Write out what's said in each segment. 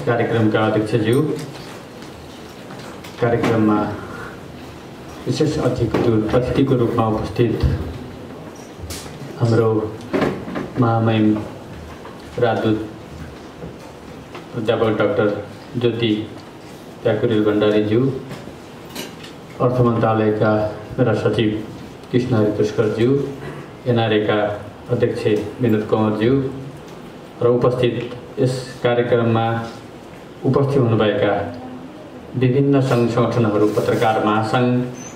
कार्यक्रमका अध्यक्षज्यू, कार्यक्रममा विशेष अतिथिको रूपमा उपस्थित हाम्रो महामहिम राजदूत अध्यापक डाक्टर ज्योति प्याकुरेल भण्डारीज्यू, अर्थ मन्त्रालयका मेरा सचिव कृष्णहरि पुष्करज्यू, एनआरएका अध्यक्ष विनोद कंवरज्यू र उपस्थित यस कार्यक्रममा उपस्थित हुनुभएका विभिन्न सङ्घ संगठनहरू, पत्रकार महासङ्घ,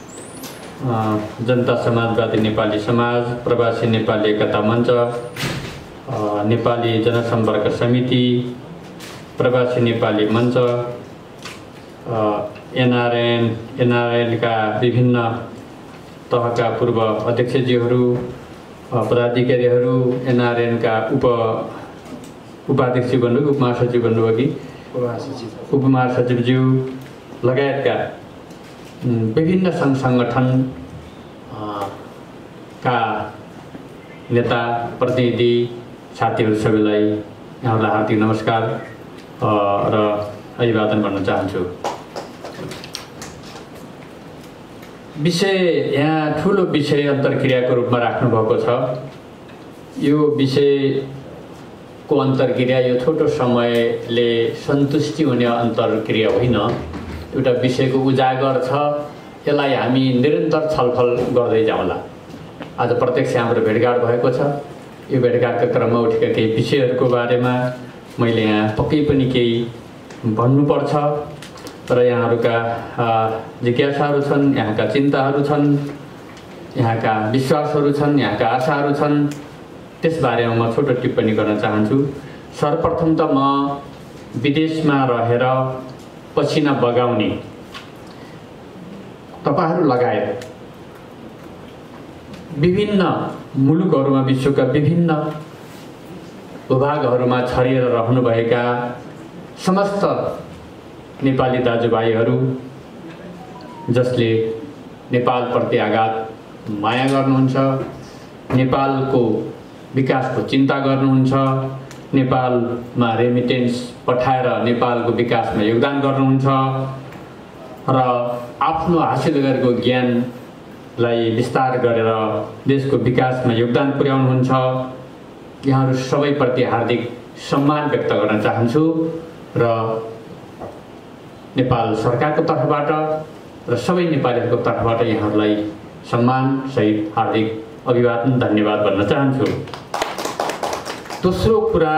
जनता समाजवादी नेपाली समाज, प्रवासी नेपाली एकता मञ्च, नेपाली जनसम्पर्क समिति, प्रवासी नेपाली मञ्च, एनआरएनका विभिन्न तहका पूर्व अध्यक्षज्यूहरू, पदाधिकारीहरू, एनआरएनका उपाध्यक्ष बन्नुभयो, उपमहासचिव बन्नुभयो कि उपमहासचिवज्यू लगायतका विभिन्न सङ्घ सङ्गठनका नेता, प्रतिनिधि, साथीहरू सबैलाई यहाँहरूलाई हार्दिक नमस्कार र अभिवादन भन्न चाहन्छु। विषय यहाँ ठुलो विषय अन्तर्क्रियाको रूपमा राख्नुभएको छ। यो विषयको अन्तर्क्रिया यो छोटो समयले सन्तुष्टि हुने अन्तर्क्रिया होइन, एउटा विषयको उजागर छ। यसलाई हामी निरन्तर छलफल गर्दै जाउँला। आज प्रत्यक्ष हाम्रो भेटघाट भएको छ। यो भेटघाटका क्रममा उठेका केही विषयहरूको बारेमा मैले यहाँ पक्कै पनि केही भन्नुपर्छ र यहाँहरूका जिज्ञासाहरू छन्, यहाँका चिन्ताहरू छन्, यहाँका विश्वासहरू छन्, यहाँका आशाहरू छन्। त्यसबारेमा म छोटो टिप्पणी गर्न चाहन्छु। सर्वप्रथम त म विदेशमा रहेर पसिना बगाउने तपाईहरू लगायत विभिन्न मुलुकहरूमा, विश्वका विभिन्न भूभागहरूमा छरिएर रहनुभएका समस्त नेपाली दाजुभाइहरू जसले नेपालप्रति आगाध माया गर्नुहुन्छ, नेपालको विकासको चिन्ता गर्नुहुन्छ, नेपालमा रेमिटेन्स पठाएर नेपालको विकासमा योगदान गर्नुहुन्छ र आफ्नो हासिल गरेको ज्ञानलाई विस्तार गरेर देशको विकासमा योगदान पुर्याउनुहुन्छ। यहाँहरू सबैप्रति हार्दिक सम्मान व्यक्त गर्न चाहन्छु र नेपाल सरकारको तर्फबाट र सबै नेपालीहरूको तर्फबाट यहाँहरूलाई सम्मानसहित हार्दिक अभिवादन, धन्यवाद भन्न चाहन्छु। दोस्रो कुरा,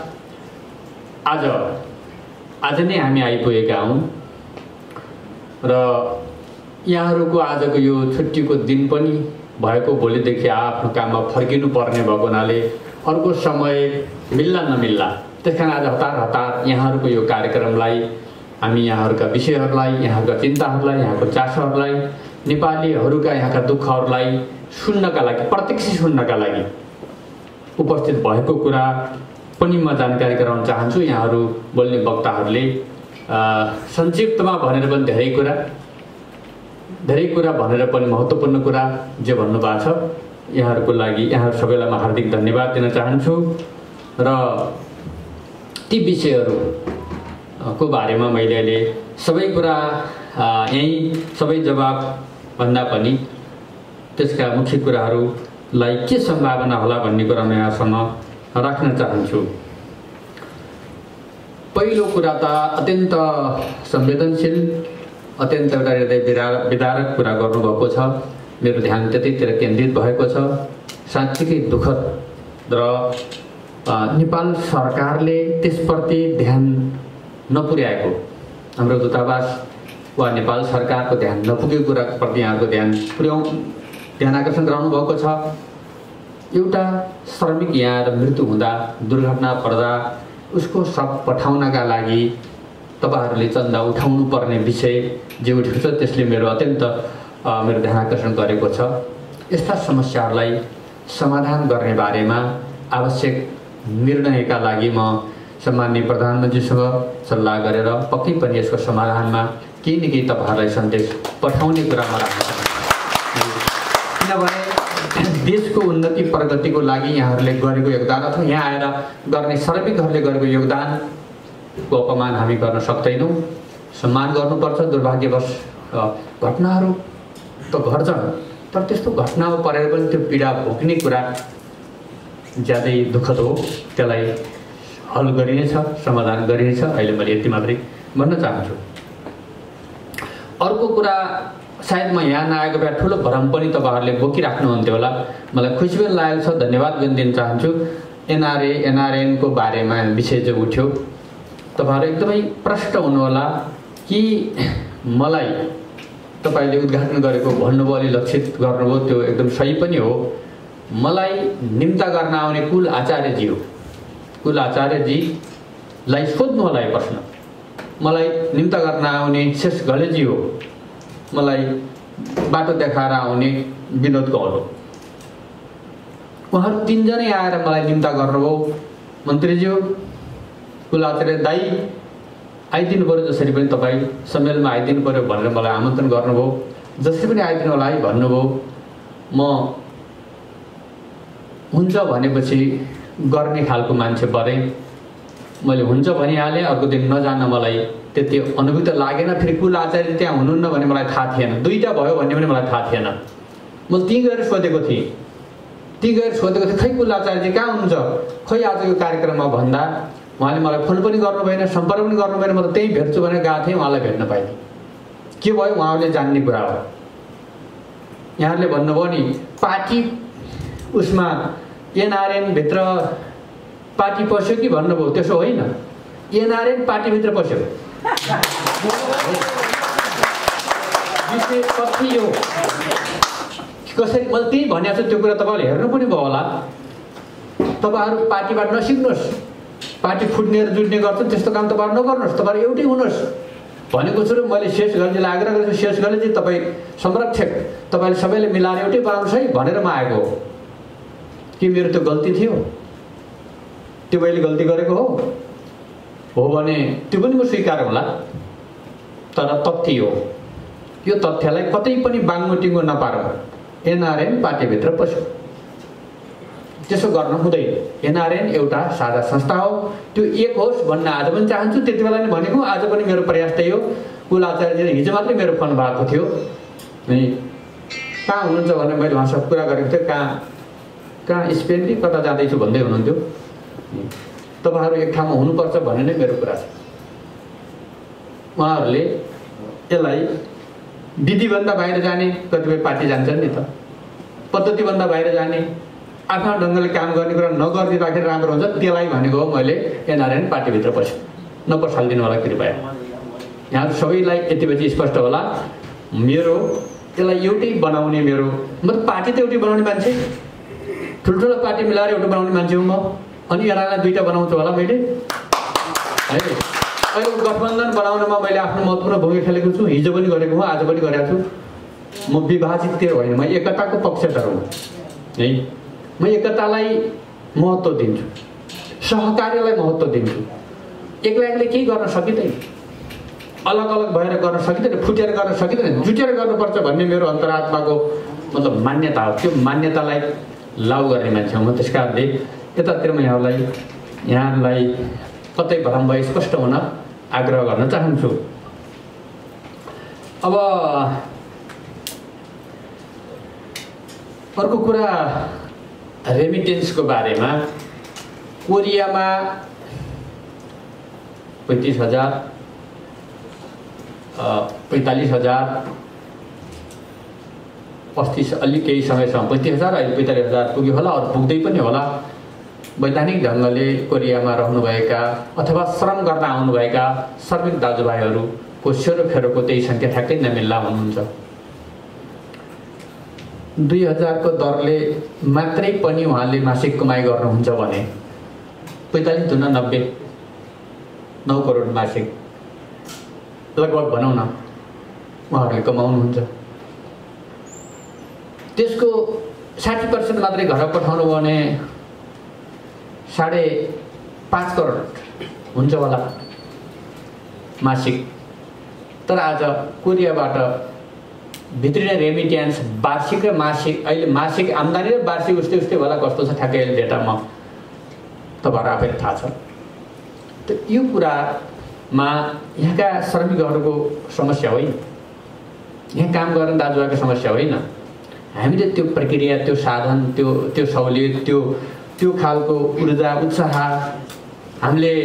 आज नै हामी आइपुगेका हौँ र यहाँहरूको आजको यो छुट्टीको दिन पनि भएको, भोलिदेखि आफ्नो काममा फर्किनु पर्ने भएको हुनाले अर्को समय मिल्ला नमिल्ला। त्यस कारण आज हतार यहाँहरूको यो कार्यक्रमलाई हामी यहाँहरूका विषयहरूलाई, यहाँहरूका चिन्ताहरूलाई, यहाँको चासोहरूलाई, नेपालीहरूका यहाँका दुःखहरूलाई सुन्नका लागि, प्रत्यक्ष सुन्नका लागि उपस्थित भएको कुरा पनि म जानकारी गराउन चाहन्छु। यहाँहरू बोल्ने वक्ताहरूले संक्षिप्तमा भनेर पनि धेरै कुरा भनेर पनि महत्त्वपूर्ण कुरा जे भन्नुभएको छ, यहाँहरूको लागि यहाँहरू सबैलाई म हार्दिक धन्यवाद दिन चाहन्छु र ती विषयहरूको बारेमा मैले अहिले सबै कुरा यहीँ सबै जवाब भन्दा पनि त्यसका मुख्य कुराहरूलाई के सम्भावना होला भन्ने कुरा म यहाँसँग राख्न चाहन्छु। पहिलो कुरा त अत्यन्त संवेदनशील, अत्यन्त एउटा हृदय विदारक कुरा गर्नुभएको छ। मेरो ध्यान त्यतैतिर केन्द्रित भएको छ। साँच्चीकै दुःखद र नेपाल सरकारले त्यसप्रति ध्यान नपुर्याएको, हाम्रो दूतावास वा नेपाल सरकारको ध्यान नपुगेको कुराप्रति यहाँको ध्यान आकर्षण गराउनु भएको छ। एउटा श्रमिक यहाँ मृत्यु हुँदा, दुर्घटना पर्दा उसको शव पठाउनका लागि तपाईहरूले चन्दा उठाउनु पर्ने विषय जे उठेको छ त्यसले मेरो ध्यान आकर्षण गरेको छ। यस्ता समस्याहरूलाई समाधान गर्ने बारेमा आवश्यक निर्णयका लागि म सम्माननीय प्रधानमन्त्रीसँग सल्लाह गरेर पक्कै पनि यसको समाधानमा केही न केही तपाईहरूलाई सन्देश पठाउने कुरामा राख्न चाहन्छु। किनभने देशको उन्नति प्रगतिको लागि यहाँहरूले गरेको योगदान अथवा यहाँ आएर गर्ने श्रमिकहरूले गरेको योगदान को अपमान हामी गर्न सक्दैनौँ, सम्मान गर्नुपर्छ। दुर्भाग्यवश घटनाहरू त घट्छन्, तर त्यस्तो घटनामा परेर पनि त्यो पीडा भोग्ने कुरा ज्यादै दुःखद हो। त्यसलाई हल गरिनेछ, समाधान गरिनेछ। अहिले मैले यति मात्रै भन्न चाहन्छु। अर्को कुरा, सायद म यहाँ नआएको भए ठुलो भरम पनि तपाईँहरूले बोकिराख्नुहुन्थ्यो होला। मलाई खुसी पनि लागेको छ, धन्यवाद पनि दिन चाहन्छु। एनआरएनको बारेमा विषय जो उठ्यो, तपाईँहरू एकदमै प्रष्ट हुनुहोला कि मलाई तपाईँले उद्घाटन गरेको भन्नुभयो, अलि लक्षित गर्नुभयो, त्यो एकदम सही पनि हो। मलाई निम्ता गर्न आउने कुल आचार्यजीलाई सोध्नु होला यो प्रश्न। मलाई निम्ता गर्न आउने शेष घलेजी हो, मलाई बाटो देखाएर आउने विनोद कौर हो। उहाँहरू तीनजनै आएर मलाई निम्ता गर्नुभयो। मन्त्रीज्यू, कुलाचार्य दाई आइदिनु पऱ्यो, जसरी पनि तपाईँ सम्मेलनमा आइदिनु पऱ्यो भनेर मलाई आमन्त्रण गर्नुभयो। जसरी पनि आइदिनु होला है भन्नुभयो। म हुन्छ भनेपछि गर्ने खालको मान्छे भएँ। मैले हुन्छ भनिहालेँ। अर्को दिन नजान मलाई त्यति अनुभूति लागेन। फेरि कुल आचार्य त्यहाँ हुनुहुन्न भन्ने मलाई थाहा थिएन। दुईवटा भयो भन्ने पनि मलाई थाहा थिएन। मैले त्यहीँ गएर सोधेको थिएँ। खै कुल आचार्यजी कहाँ हुनुहुन्छ, खै आजको कार्यक्रममा भन्दा उहाँले मलाई फोन पनि गर्नु भएन, सम्पर्क पनि गर्नु भएन। म त त्यहीँ भेट्छु भनेर गएको थिएँ, उहाँलाई भेट्न पाइनँ। के भयो, उहाँहरूले जान्ने कुरा हो। यहाँहरूले भन्नुभयो नि पार्टी उसमा एनआरएनभित्र पार्टी पस्यो कि भन्नुभयो, त्यसो होइन। एनआरएन पार्टीभित्र पस्यो। कति हो कसरी, मैले त्यही भनेको छु। त्यो कुरा तपाईँले हेर्नु पनि भयो होला। तपाईँहरू पार्टीबाट नसिक्नुहोस्। पार्टी फुट्ने र जुट्ने गर्छन्, त्यस्तो काम तपाईँहरू नगर्नुहोस्। तपाईँहरू एउटै हुनुहोस् भनेको छु। र मैले शेष घलेजीलाई आग्रह गर्छु, शेष घलेजी तपाईँ संरक्षक, तपाईँले सबैले मिलाएर एउटै बनाउनुहोस् है भनेर म आएको हो। कि मेरो त्यो गल्ती थियो, त्यो मैले गल्ती गरेको हो भने त्यो पनि म स्वीकार होला। तर तथ्य हो, यो तथ्यलाई कतै पनि बाङ्गोटिङ्गो नपारौँ। एनआरएन पार्टीभित्र पस्यो, त्यसो गर्न हुँदैन। एनआरएन एउटा साझा संस्था हो, त्यो एक होस् भन्न आज पनि चाहन्छु। त्यति बेला नै भनेको, आज पनि मेरो प्रयास त्यही हो। कुल आचार्यजीले हिजो मात्रै मेरो फोन भएको थियो, कहाँ हुनुहुन्छ भनेर मैले उहाँसँग कुरा गरेको थिएँ। कहाँ स्पेन कि कता जाँदैछु भन्दै हुनुहुन्थ्यो। तपाईँहरू एक ठाउँमा हुनुपर्छ भन्ने नै मेरो कुरा छ। उहाँहरूले यसलाई विधिभन्दा बाहिर जाने कतिपय पार्टी जान्छन् नि त, पद्धतिभन्दा बाहिर जाने, आफ्नो ढङ्गले काम गर्ने कुरा नगरिदिँदाखेरि राम्रो हुन्छ, त्यसलाई भनेको हो मैले एनआरएन पार्टीभित्र पस्यो। नपसालिदिनु होला कृपया। यहाँ सबैलाई यति बजी स्पष्ट होला। मेरो यसलाई एउटै बनाउने, मेरो म त पार्टी त एउटै बनाउने मान्छे, ठुल्ठुलो पार्टी मिलाएर एउटा बनाउने मान्छे हुँ म। अनि यसलाई दुईवटा बनाउँछु होला मैले है। अहिले गठबन्धन बनाउनमा मैले आफ्नो महत्त्वपूर्ण भूमिका खेलेको छु। हिजो पनि गरेको हुँ, आज पनि गरेको छु। म विभाजित त्यो होइन, म एकताको पक्षधर हुँ है। म एकतालाई महत्त्व दिन्छु, सहकार्यलाई महत्त्व दिन्छु। एक्लै केही गर्न सकिँदैन, अलग अलग भएर गर्न सकिँदैन, फुटेर गर्न सकिँदैन, जुटेर गर्नुपर्छ भन्ने मेरो अन्तरात्माको मतलब मान्यता हो। त्यो मान्यतालाई लागू गर्ने मान्छे हो म। त्यस कारणले यतातिर म यहाँलाई कतै भरम भए स्पष्ट हुन आग्रह गर्न चाहन्छु। अब अर्को कुरा, रेमिटेन्सको बारेमा। कोरियामा 35,000 45,000 अस्ति अलि केही समयसम्म 35,000, अहिले 45,000 पुग्यो होला, अरू पुग्दै पनि होला। वैधानिक ढङ्गले कोरियामा रहनुभएका अथवा श्रम गर्न आउनुभएका श्रमिक दाजुभाइहरूको सेरोफेरोको त्यही सङ्ख्या ठ्याक्कै नमिल्ला हुनुहुन्छ। 2,000 को दरले मात्रै पनि उहाँले मासिक कमाइ गर्नुहुन्छ भने 45 दुना 90, 9 करोड मासिक लगभग भनौँ न उहाँहरूले कमाउनुहुन्छ। त्यसको 60% मात्रै घर पठाउनु भने 5.5 करोड हुन्छ होला मासिक। तर आज कोरियाबाट भित्रिने रेमिट्यान्स वार्षिक र मासिक, अहिले मासिक आम्दानी र वार्षिक उस्तै होला, कस्तो छ ठ्याक्कै अहिले डेटामा तपाईँहरू आफैले थाहा छ। त यो कुरा मा यहाँका श्रमिकहरूको समस्या होइन, यहाँ काम गर्ने दाजुभाइको समस्या होइन। हामीले त्यो प्रक्रिया, त्यो साधन, त्यो सहुलियत, त्यो खालको ऊर्जा उत्साह हामीले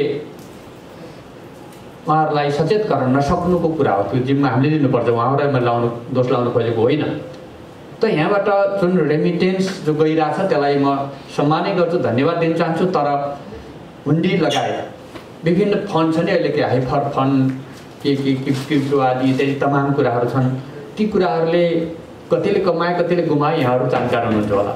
उहाँहरूलाई सचेत गर्न नसक्नुको कुरा हो। त्यो जिम्मा हामीले लिनुपर्छ, उहाँहरूलाई दोष लाउनु खोजेको होइन। त यहाँबाट जुन रेमिटेन्स जो गइरहेछ त्यसलाई म सम्मानै गर्छु, धन्यवाद दिन चाहन्छु। तर हुन्डी लगायत विभिन्न फन्ड छन् नि अहिले, के हाइफर फन्ड के क्रिप्टो आदि इत्यादि तमाम कुराहरू छन्। ती कुराहरूले कतिले कमाए कतिले गुमाए यहाँहरू जानकार हुनुहुन्छ होला।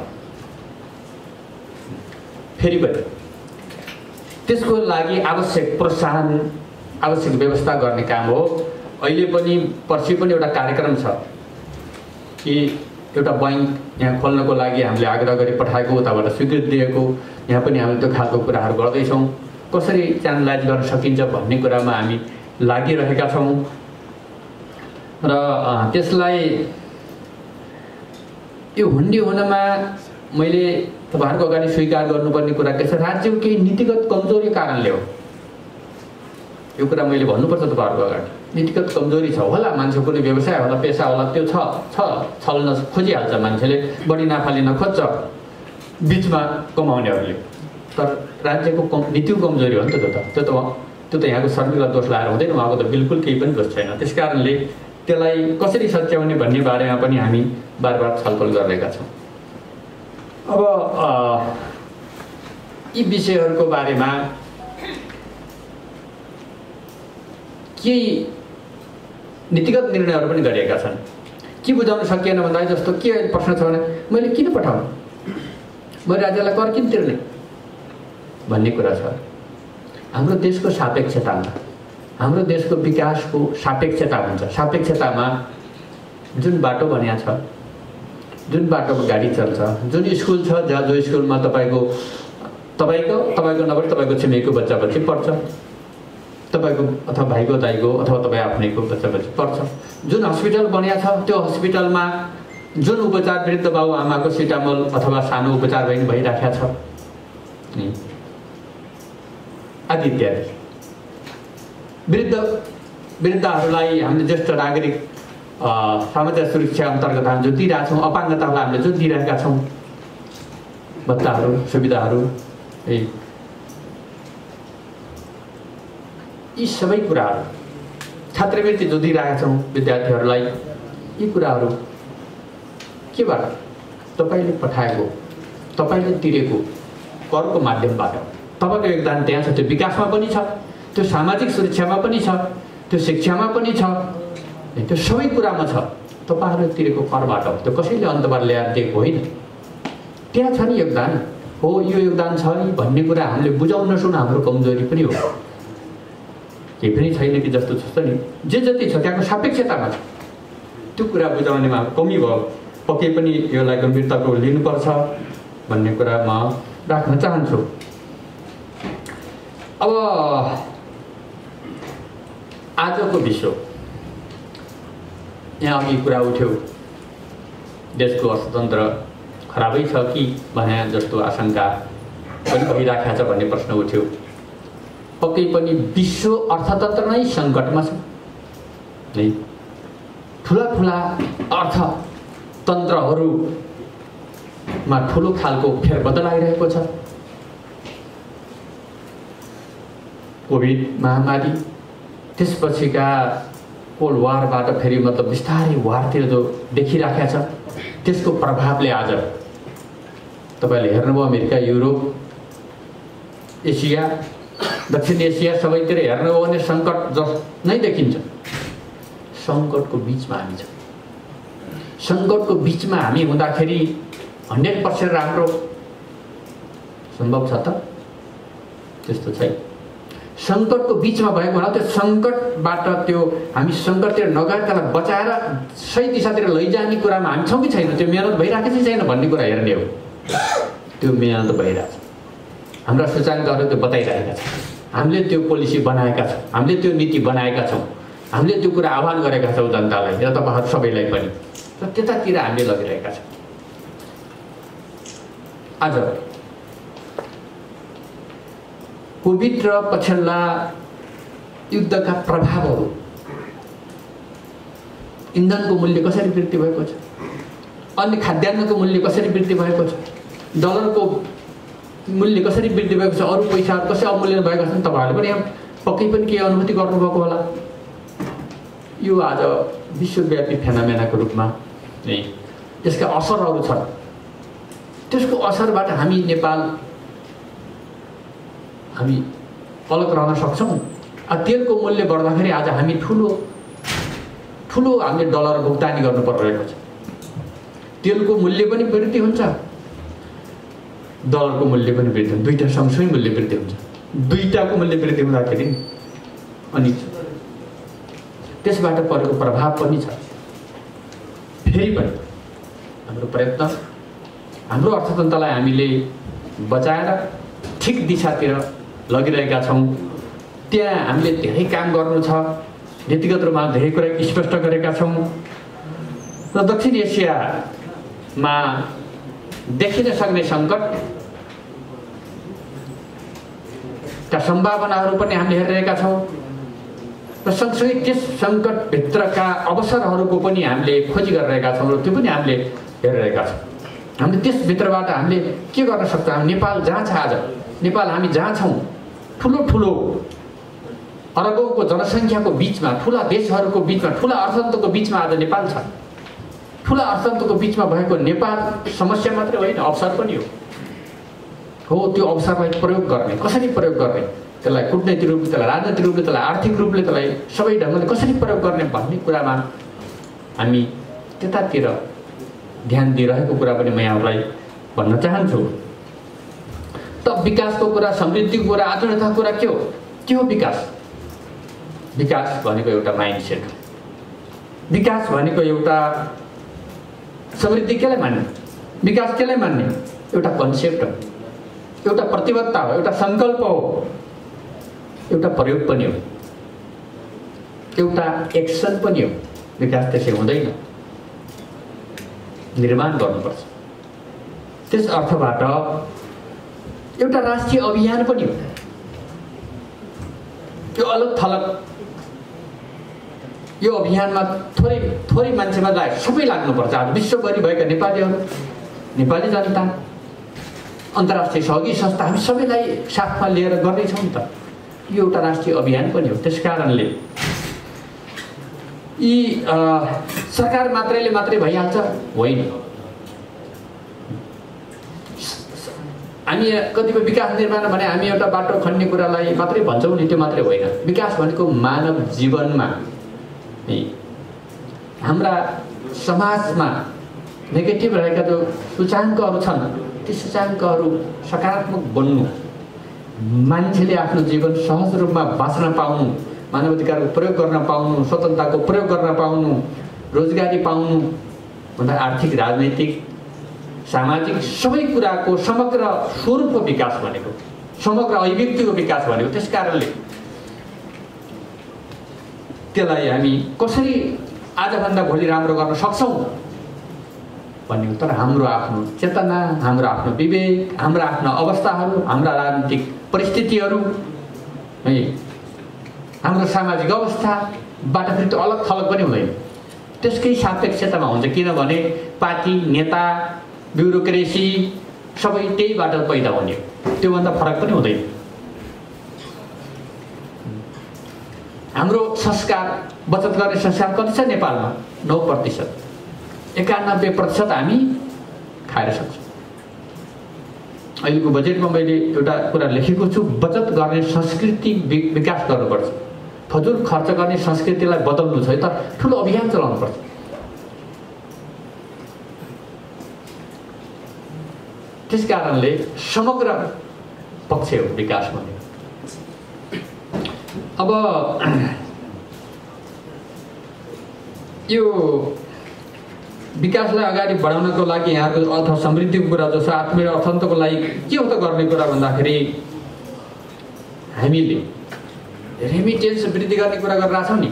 फेरि पनि त्यसको लागि आवश्यक प्रोत्साहन, आवश्यक व्यवस्था गर्ने काम हो। अहिले पनि पर्सि पनि एउटा कार्यक्रम छ कि एउटा बैंक यहाँ खोल्नको लागि हामीले आग्रह गरी पठाएको, उताबाट स्वीकृति दिएको। यहाँ पनि हामीले त्यो खालको कुराहरू गर्दैछौँ। कसरी च्यानलाइज गर्न सकिन्छ भन्ने कुरामा हामी लागिरहेका छौँ र त्यसलाई यो हुन्डी हुनमा मैले तपाईँहरूको अगाडि स्वीकार गर्नुपर्ने कुरा के छ, राज्यको केही नीतिगत कमजोरी कारणले हो। यो कुरा मैले भन्नुपर्छ तपाईँहरूको अगाडि। नीतिगत कमजोरी छ होला, मान्छे कुनै व्यवसाय होला, पेसा होला, त्यो छ छल्न खोजिहाल्छ मान्छेले, बढी नाफा लिन खोज्छ बिचमा कमाउनेहरूले। तर राज्यको नीतिको कमजोरी हो नि त त्यो त यहाँको श्रमिकलाई दोष लाएर हुँदैन, उहाँको त बिल्कुल केही पनि दोष छैन। त्यस कारणले त्यसलाई कसरी सच्याउने भन्ने बारेमा पनि हामी बार बार छलफल गरिरहेका छौँ। अब यी विषयहरूको बारेमा केही नीतिगत निर्णयहरू पनि गरिएका छन्। के बुझाउन सकिएन भन्दा जस्तो के प्रश्न छ भने मैले किन पठाउनु, मैले राज्यलाई कर किन तिर्ने भन्ने कुरा छ। हाम्रो देशको सापेक्षतामा, हाम्रो देशको विकासको सापेक्षता हुन्छ। सापेक्षतामा जुन बाटो बनिया छ, जुन बाटोमा गाडी चल्छ, जुन स्कुल छ जहाँ जो स्कुलमा तपाईँको नभए तपाईँको छिमेकीको बच्चा बच्ची पढ्छ, तपाईँको अथवा भाइको दाइको अथवा तपाईँ आफ्नैको बच्चा बच्ची पढ्छ, जुन हस्पिटल बनिया छ त्यो हस्पिटलमा जुन उपचार वृद्ध बाउ आमाको सिटामोल अथवा सानो उपचार भइराखेको छ आदि इत्यादि। वृद्धहरूलाई हामीले ज्येष्ठ नागरिक सामाजिक सुरक्षा अन्तर्गत हामी जो दिइरहेका छौँ, अपाङ्गतालाई हामीले जो दिइरहेका छौँ, भत्ताहरू, सुविधाहरू, यी सबै कुराहरू, छात्रवृत्ति जो दिइरहेका छौँ विद्यार्थीहरूलाई, यी कुराहरू केबाट? तपाईँले पठाएको, तपाईँले तिरेको करको माध्यमबाट तपाईँको योगदान त्यहाँ छ। त्यो विकासमा पनि छ, त्यो सामाजिक सुरक्षामा पनि छ, त्यो शिक्षामा पनि छ, त्यो सबै कुरामा छ। तपाईँहरूले तिरेको करबाट हो, त्यो कसैले अन्तबाट ल्याएर दिएको होइन। त्यहाँ छ नि योगदान हो, यो योगदान छ नि भन्ने कुरा हामीले बुझाउन नसक्नु हाम्रो कमजोरी पनि हो। केही पनि छैन कि जस्तो छ नि, जे जति छ त्यहाँको सापेक्षतामा छ। त्यो कुरा बुझाउनेमा कमी भयो। पक्कै पनि यसलाई गम्भीरतापूर्वक लिनुपर्छ भन्ने कुरा म राख्न चाहन्छु। अब आजको विश्व, यहाँ अघि कुरा उठ्यो देशको अर्थतन्त्र खराबै छ कि भने जस्तो आशंका पनि भइराखेको छ भन्ने प्रश्न उठ्यो। पक्कै पनि विश्व अर्थतन्त्र नै सङ्कटमा छ है। ठुला अर्थतन्त्रहरूमा ठुलो खालको फेरबदल आइरहेको छ। कोभिड महामारी, त्यसपछिका कोल्ड वारबाट फेरि मतलब बिस्तारै वारतिर जो देखिराखेको छ, त्यसको प्रभावले आज तपाईँले हेर्नुभयो अमेरिका, युरोप, एसिया, दक्षिण एसिया सबैतिर हेर्नुभयो भने सङ्कट नै देखिन्छ। सङ्कटको बिचमा हामी छौँ। सङ्कटको बिचमा हामी हुँदाखेरि 100% राम्रो सम्भव छ त? त्यस्तो छैन। सङ्कटको बिचमा भएको होला, त्यो सङ्कटबाट त्यो हामी सङ्कटतिर नगएर त्यसलाई बचाएर सही दिशातिर लैजाने कुरामा हामी छौँ कि छैन, त्यो मेहनत भइरहेको छ छैन भन्ने कुरा हेर्ने हो। त्यो मेहनत भइरहेछ, हाम्रा सूचकाङ्कहरू त्यो बताइरहेका छन्। हामीले त्यो पोलिसी बनाएका छौँ, हामीले त्यो नीति बनाएका छौँ, हामीले त्यो कुरा आह्वान गरेका छौँ जनतालाई र तपाईँहरू सबैलाई पनि। र त्यतातिर हामीले लगिरहेका छौँ। आज कोभिड र पछिल्ला युद्धका प्रभावहरू, इन्धनको मूल्य कसरी वृद्धि भएको छ, अन्य खाद्यान्नको मूल्य कसरी वृद्धि भएको छ, डलरको मूल्य कसरी वृद्धि भएको छ, अरू पैसाहरू कसरी अवमूल्यन भएका छन्, तपाईँहरूले पनि पक्कै पनि के अनुभूति गर्नुभएको होला। यो आज विश्वव्यापी फेनामेनाको रूपमा नै त्यसका असरहरू छन्। त्यसको असरबाट हामी नेपाल हामी अलग रहन सक्छौँ। तेलको मूल्य बढ्दाखेरि आज हामी ठुलो हामीले डलर भुक्तानी गर्नु परिरहेको छ। तेलको मूल्य पनि वृद्धि हुन्छ, डलरको मूल्य पनि वृद्धि हुन्छ, दुईटा सँगसँगै मूल्य वृद्धि हुन्छ। दुईटाको मूल्य वृद्धि हुँदाखेरि अनि त्यसबाट परेको प्रभाव पनि छ। फेरि पनि हाम्रो प्रयत्न, हाम्रो अर्थतन्त्रलाई हामीले बचाएर ठिक दिशातिर लगिरहेका छौँ। त्यहाँ हामीले धेरै काम गर्नु छ। नीतिगत रूपमा धेरै कुरा स्पष्ट गरेका छौँ र दक्षिण एसियामा देखिन सक्ने सङ्कटका सम्भावनाहरू पनि हामीले हेरिरहेका छौँ र सँगसँगै त्यस सङ्कटभित्रका अवसरहरूको पनि हामीले खोजी गरिरहेका छौँ र त्यो पनि हामीले हेरिरहेका छौँ। हामीले त्यसभित्रबाट हामीले के गर्न सक्छौँ? हामी नेपाल जहाँ छ आज, नेपाल हामी जहाँ छौँ, ठुलो अरबौँको जनसङ्ख्याको बिचमा, ठुला देशहरूको बिचमा, ठुला अर्थतन्त्रको बिचमा आज नेपाल छ। ठुला अर्थतन्त्रको बिचमा भएको नेपाल समस्या मात्रै होइन, अवसर पनि हो। त्यो अवसरलाई प्रयोग गर्ने, कसरी प्रयोग गर्ने, त्यसलाई कूटनैतिक रूपले, त्यसलाई राजनैतिक रूपले, त्यसलाई आर्थिक रूपले, त्यसलाई सबै ढङ्गले कसरी प्रयोग गर्ने भन्ने कुरामा हामी त्यतातिर ध्यान दिइरहेको कुरा पनि म यहाँलाई भन्न चाहन्छु। त विकासको कुरा, समृद्धिको कुरा, आधुनिकताको कुरा के हो? के हो विकास? विकास भनेको एउटा माइन्डसेट हो। विकास भनेको एउटा समृद्धि केलाई मान्ने, विकास केलाई मान्ने? एउटा कन्सेप्ट हो, एउटा प्रतिबद्धता हो, एउटा सङ्कल्प हो, एउटा प्रयोग पनि हो, एउटा एक्सन पनि हो। विकास त्यसै हुँदैन, निर्माण गर्नुपर्छ। त्यस अर्थबाट एउटा राष्ट्रिय अभियान पनि हो। यो अलग थलग, यो अभियानमा थोरै मान्छेमा सबै लाग्नुपर्छ। आज विश्वभरि भएका नेपालीहरू, नेपाली जनता, अन्तर्राष्ट्रिय सहयोगी संस्था, हामी सबैलाई साथमा लिएर गर्दैछौँ नि त। यो एउटा राष्ट्रिय अभियान पनि हो। त्यस कारणले यी सरकार मात्रै भइहाल्छ होइन। हामी कतिपय विकास निर्माण भने हामी एउटा बाटो खन्ने कुरालाई मात्रै भन्छौँ नि, त्यो मात्रै होइन। विकास भनेको मानव जीवनमा, हाम्रा समाजमा नेगेटिभ रहेका जो सूचाङ्कहरू छन्, ती सूचाङ्कहरू सकारात्मक बन्नु, मान्छेले आफ्नो जीवन सहज रूपमा बाँच्न पाउनु, मानवाधिकारको प्रयोग गर्न पाउनु, स्वतन्त्रताको प्रयोग गर्न पाउनु, रोजगारी पाउनु भन्दा आर्थिक, राजनैतिक, सामाजिक सबै कुराको समग्र स्वरूपको विकास भनेको, समग्र अभिव्यक्तिको विकास भनेको। त्यस कारणले त्यसलाई हामी कसरी आजभन्दा भोलि राम्रो गर्न सक्छौँ भन्ने, तर हाम्रो आफ्नो चेतना, हाम्रो आफ्नो विवेक, हाम्रा आफ्ना अवस्थाहरू, हाम्रा राजनीतिक परिस्थितिहरू, है, हाम्रो सामाजिक अवस्थाबाट फेरि त्यो अलग थलग पनि हुँदैन। त्यसकै सापेक्षतामा हुन्छ। किनभने पार्टी, नेता, ब्युरोक्रेसी सबै त्यहीबाट पैदा हुने हो, त्योभन्दा फरक पनि हुँदैन। हाम्रो संस्कार, बचत गर्ने संस्कार कति छ नेपालमा? 9%। 91% हामी खाएर सक्छौँ। अहिलेको बजेटमा मैले एउटा कुरा लेखेको छु, बचत गर्ने संस्कृति विकास गर्नुपर्छ। फजुल खर्च गर्ने संस्कृतिलाई बदल्नु छ त ठुलो अभियान चलाउनुपर्छ। त्यस कारणले समग्र पक्ष हो विकास भनेको। अब यो विकासलाई अगाडि बढाउनको लागि यहाँको अर्थ समृद्धिको कुरा जस्तो आत्मीय अर्थतन्त्रको लागि के हो त गर्ने कुरा भन्दाखेरि हामीले रेमिटेन्स वृद्धि गर्ने कुरा गरिरहेको छौँ नि।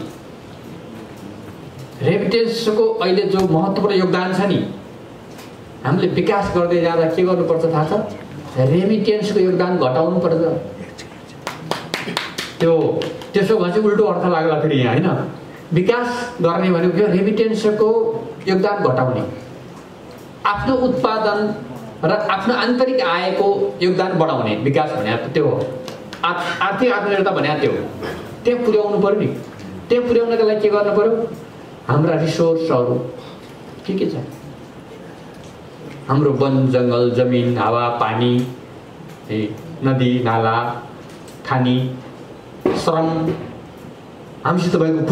रेमिटेन्सको अहिले जो महत्त्वपूर्ण योगदान छ नि, हामीले विकास गर्दै जाँदा के गर्नुपर्छ थाहा छ? रेमिटेन्सको योगदान घटाउनु पर्छ। त्यो त्यसो भने चाहिँ उल्टो अर्थ लाग्ला फेरि यहाँ हैन। विकास गर्ने भनेको के रेमिटेन्सको योगदान घटाउने, आफ्नो उत्पादन र आफ्नो आन्तरिक आयको योगदान बढाउने विकास भने त्यो हो। आर्थिक आत्मनिर्भरता भने त्यो हो। त्यहाँ पुर्याउनु पर्यो नि। त्यहाँ पुर्याउनका लागि के गर्नु पर्यो? हाम्रा रिसोर्सहरू के छ? हाम्रो वन जङ्गल जमिन हावा पानी नदी नाला खानी श्रम हामीसित भएको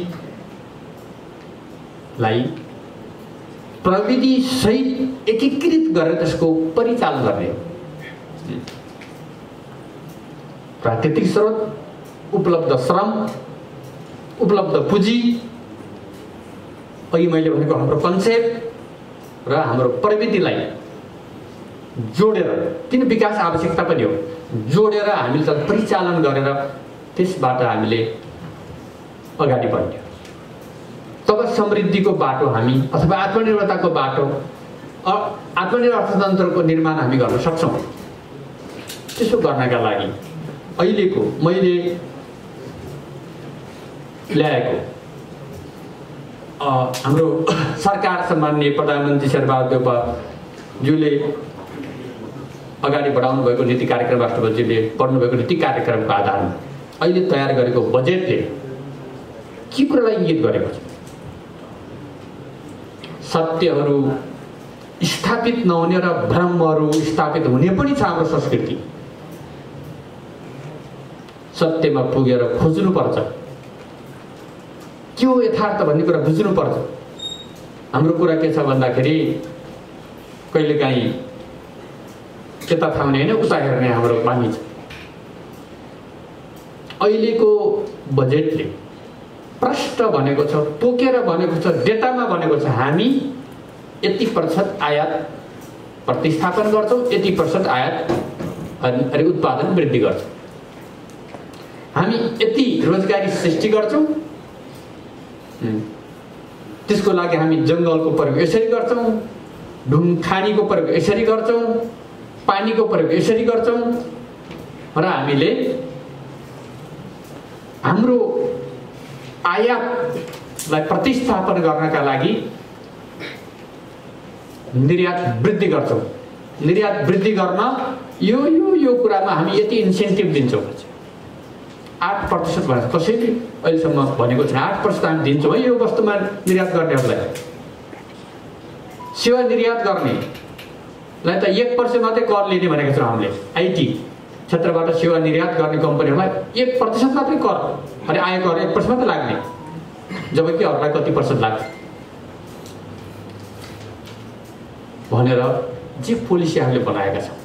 पुँजीलाई प्रविधि सहित एकीकृत गरेर त्यसको परिचालन गर्ने हो। प्राकृतिक स्रोत, उपलब्ध श्रम, उपलब्ध पुँजी, अघि मैले भनेको हाम्रो कन्सेप्ट र हाम्रो प्रविधिलाई जोडेर, किन विकास आवश्यकता पनि हो, जोडेर हामीले त परिचालन गरेर त्यसबाट हामीले अगाडि बढ्ने। तब समृद्धिको बाटो हामी अथवा आत्मनिर्भरताको बाटो, आत्मनिर्भर अर्थतन्त्रको निर्माण हामी गर्न सक्छौँ। त्यसो गर्नका लागि अहिलेको मैले ल्याएको हाम्रो सरकार सम्माननीय प्रधानमन्त्री शेरबहादुर देउपाज्यूले अगाडि बढाउनु भएको नीति कार्यक्रम, राष्ट्रपतिले पढ्नु भएको नीति कार्यक्रमको आधारमा अहिले तयार गरेको बजेटले के कुरालाई इङ्गित गरेको छ? सत्यहरू स्थापित नहुने र भ्रमहरू स्थापित हुने पनि छ हाम्रो संस्कृति। सत्यमा पुगेर खोज्नुपर्छ, के हो यथार्थ भन्ने कुरा बुझ्नुपर्छ। हाम्रो कुरा के छ भन्दाखेरि कहिलेकाहीँ यता थाम्ने होइन उता हेर्ने हाम्रो बानी छ। अहिलेको बजेटले प्रष्ट भनेको छ, तोकेर भनेको छ, डेटामा भनेको छ हामी यति प्रतिशत आयात प्रतिस्थापन गर्छौँ, यति प्रतिशत आयात अनि उत्पादन वृद्धि गर्छौँ, हामी यति रोजगारी सृष्टि गर्छौँ, त्यसको लागि हामी जङ्गलको प्रयोग यसरी गर्छौँ, ढुङ्खानीको प्रयोग यसरी गर्छौँ, पानीको प्रयोग यसरी गर्छौँ र हामीले हाम्रो आयातलाई प्रतिस्थापन गर्नका लागि निर्यात वृद्धि गर्छौँ। निर्यात वृद्धि गर्न यो कुरामा हामी यति इन्सेन्टिभ दिन्छौँ, 8% भनेको कसैले अहिलेसम्म भनेको छैन। 8% हामी दिन्छौँ है यो वस्तुमा निर्यात गर्नेहरूलाई। सेवा निर्यात गर्नेलाई त 1% मात्रै कर लिने भनेको छौँ हामीले। आइटी क्षेत्रबाट सेवा निर्यात गर्ने कम्पनीहरूलाई 1% मात्रै कर, अनि आयकर 1% मात्रै लाग्ने, जबकि अरूलाई कति प्रतिशत लाग्छ भनेर जे पोलिसी हामीले बनाएका छौँ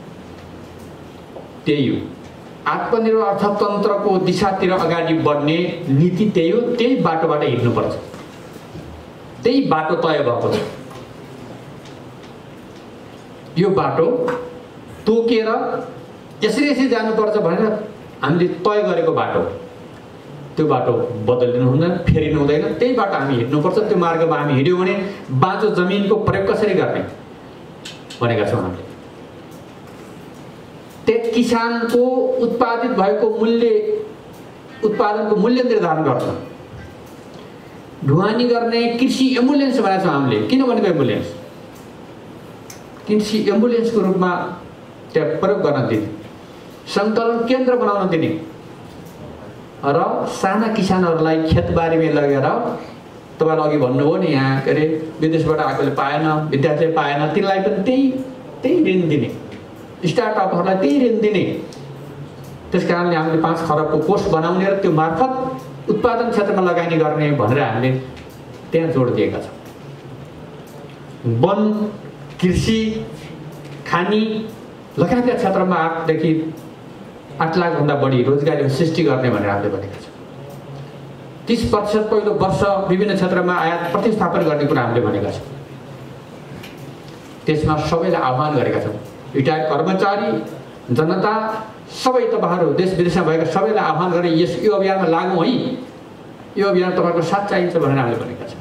त्यही हो। आत्मनिर्भर अर्थतन्त्रको दिशातिर अगाडि बढ्ने नीति त्यही हो। त्यही बाटोबाट हिँड्नुपर्छ, त्यही बाटो तय भएको छ। यो बाटो तोकेर यसरी जानुपर्छ भनेर हामीले तय गरेको बाटो, त्यो बाटो बदलिनु हुँदैन, फेरिनु हुँदैन। त्यही बाटो हामी हिँड्नुपर्छ। त्यो मार्गमा हामी हिँड्यौँ भने बाँचो जमिनको प्रयोग कसरी गर्ने भनेका छौँ हामीले। त्यही किसानको उत्पादित भएको उत्पादनको मूल्य निर्धारण गर्छ। ढुवानी गर्ने कृषि एम्बुलेन्स भनेको छौँ हामीले। किन भनेको एम्बुलेन्स? कृषि एम्बुलेन्सको रूपमा त्यहाँ प्रयोग गर्न दिने, सङ्कलन केन्द्र बनाउन दिने र साना किसानहरूलाई खेतबारीमा लगेर तपाईँले अघि भन्नुभयो नि, यहाँ के अरे विदेशबाट आएकोले पाएन, विद्यार्थीले पाएन, तिनलाई पनि त्यही ऋण दिने, स्टार्टअपहरूलाई त्यही ऋण दिने। त्यस कारणले हामीले 5 खरबको कोष बनाउने र त्यो मार्फत उत्पादन क्षेत्रमा लगानी गर्ने भनेर हामीले त्यहाँ जोड दिएका छौँ। वन, कृषि, खानी लगायतका क्षेत्रमा 8देखि 8 लाखभन्दा बढी रोजगारी सृष्टि गर्ने भनेर हामीले भनेका छौँ। 30% पहिलो वर्ष विभिन्न क्षेत्रमा आयात प्रतिस्थापन गर्ने कुरा हामीले भनेका छौँ। त्यसमा सबैलाई आह्वान गरेका छौँ। रिटायर्ड कर्मचारी, जनता, सबै तपाईँहरू देश विदेशमा भएका सबैलाई आह्वान गरे यो अभियानमा लागौँ है, यो अभियान तपाईँको साथ चाहिन्छ भनेर हामीले भनेका छौँ।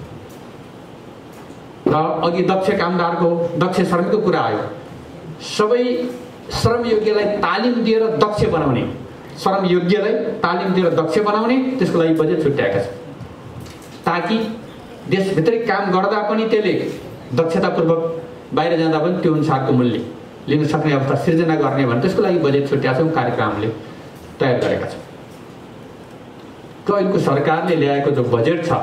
र अघि दक्ष कामदारको, दक्ष श्रमिकको कुरा आयो। सबै श्रमयोगीलाई तालिम दिएर दक्ष बनाउने, श्रमयोग्यलाई तालिमतिर दक्ष बनाउने त्यसको लागि बजेट छुट्याएका छन् ताकि देशभित्रै काम गर्दा पनि त्यसले दक्षतापूर्वक बाहिर जाँदा पनि त्यो अनुसारको मूल्य लिन सक्ने अवस्था सिर्जना गर्ने भने त्यसको लागि बजेट छुट्याएका छौँ, कार्यक्रमले तयार गरेका छौँ। अहिलेको सरकारले ल्याएको जो बजेट छ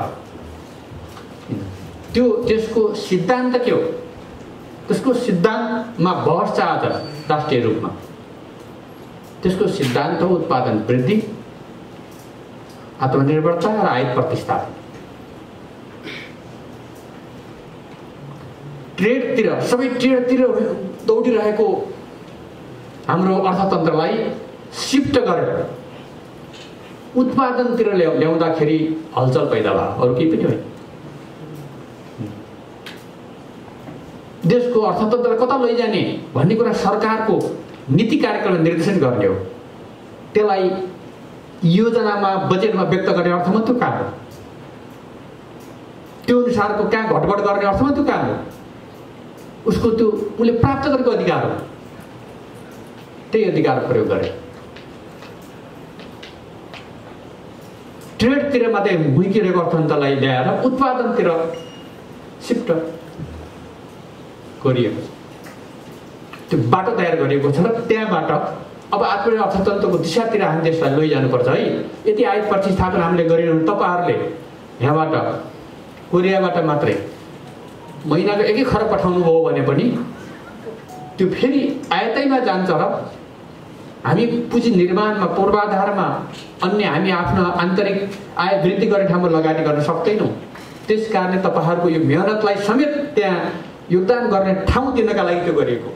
त्यो त्यसको सिद्धान्त के हो? त्यसको सिद्धान्तमा बहस छ आज राष्ट्रिय रूपमा। त्यसको सिद्धान्त हो उत्पादन वृद्धि, आत्मनिर्भरता र आयात प्रतिस्थापन। ट्रेडतिर सबै ट्रेडतिर दौडिरहेको हाम्रो अर्थतन्त्रलाई शिफ्ट गरेर उत्पादनतिर ल्याउँदाखेरि हलचल पैदा भयो, अरू केही पनि होइन। देशको अर्थतन्त्र कता लैजाने भन्ने कुरा सरकारको नीति कार्यक्रम निर्देशन गर्ने हो। त्यसलाई योजनामा बजेटमा व्यक्त गर्ने अर्थमा त्यो काम हो। त्यो अनुसारको कहाँ घटबड गर्ने अर्थमा त्यो काम हो। उसको त्यो उसले प्राप्त गरेको अधिकार हो, त्यही अधिकार प्रयोग गरे। ट्रेडतिर मात्रै भुइँकिरहेको अर्थतन्त्रलाई ल्याएर उत्पादनतिर सिफ्ट गरिएको छ। त्यो बाटो तयार गरिएको छ र त्यहाँबाट अब आत्मनिर्भर अर्थतन्त्रको दिशातिर हामी देशलाई लैजानुपर्छ है। यति आयात प्रतिस्थापन हामीले गरेनौँ। तपाईँहरूले यहाँबाट कोरियाबाट मात्रै महिनाको 1 खरब पठाउनु भयो भने पनि त्यो फेरि आयातैमा जान्छ र हामी पुँजी निर्माणमा पूर्वाधारमा अन्य हामी आफ्नो आन्तरिक आय वृद्धि गर्ने ठाउँमा लगानी गर्न सक्दैनौँ। त्यस कारणले तपाईँहरूको यो मेहनतलाई समेत त्यहाँ योगदान गर्ने ठाउँ दिनका लागि त्यो गरिएको।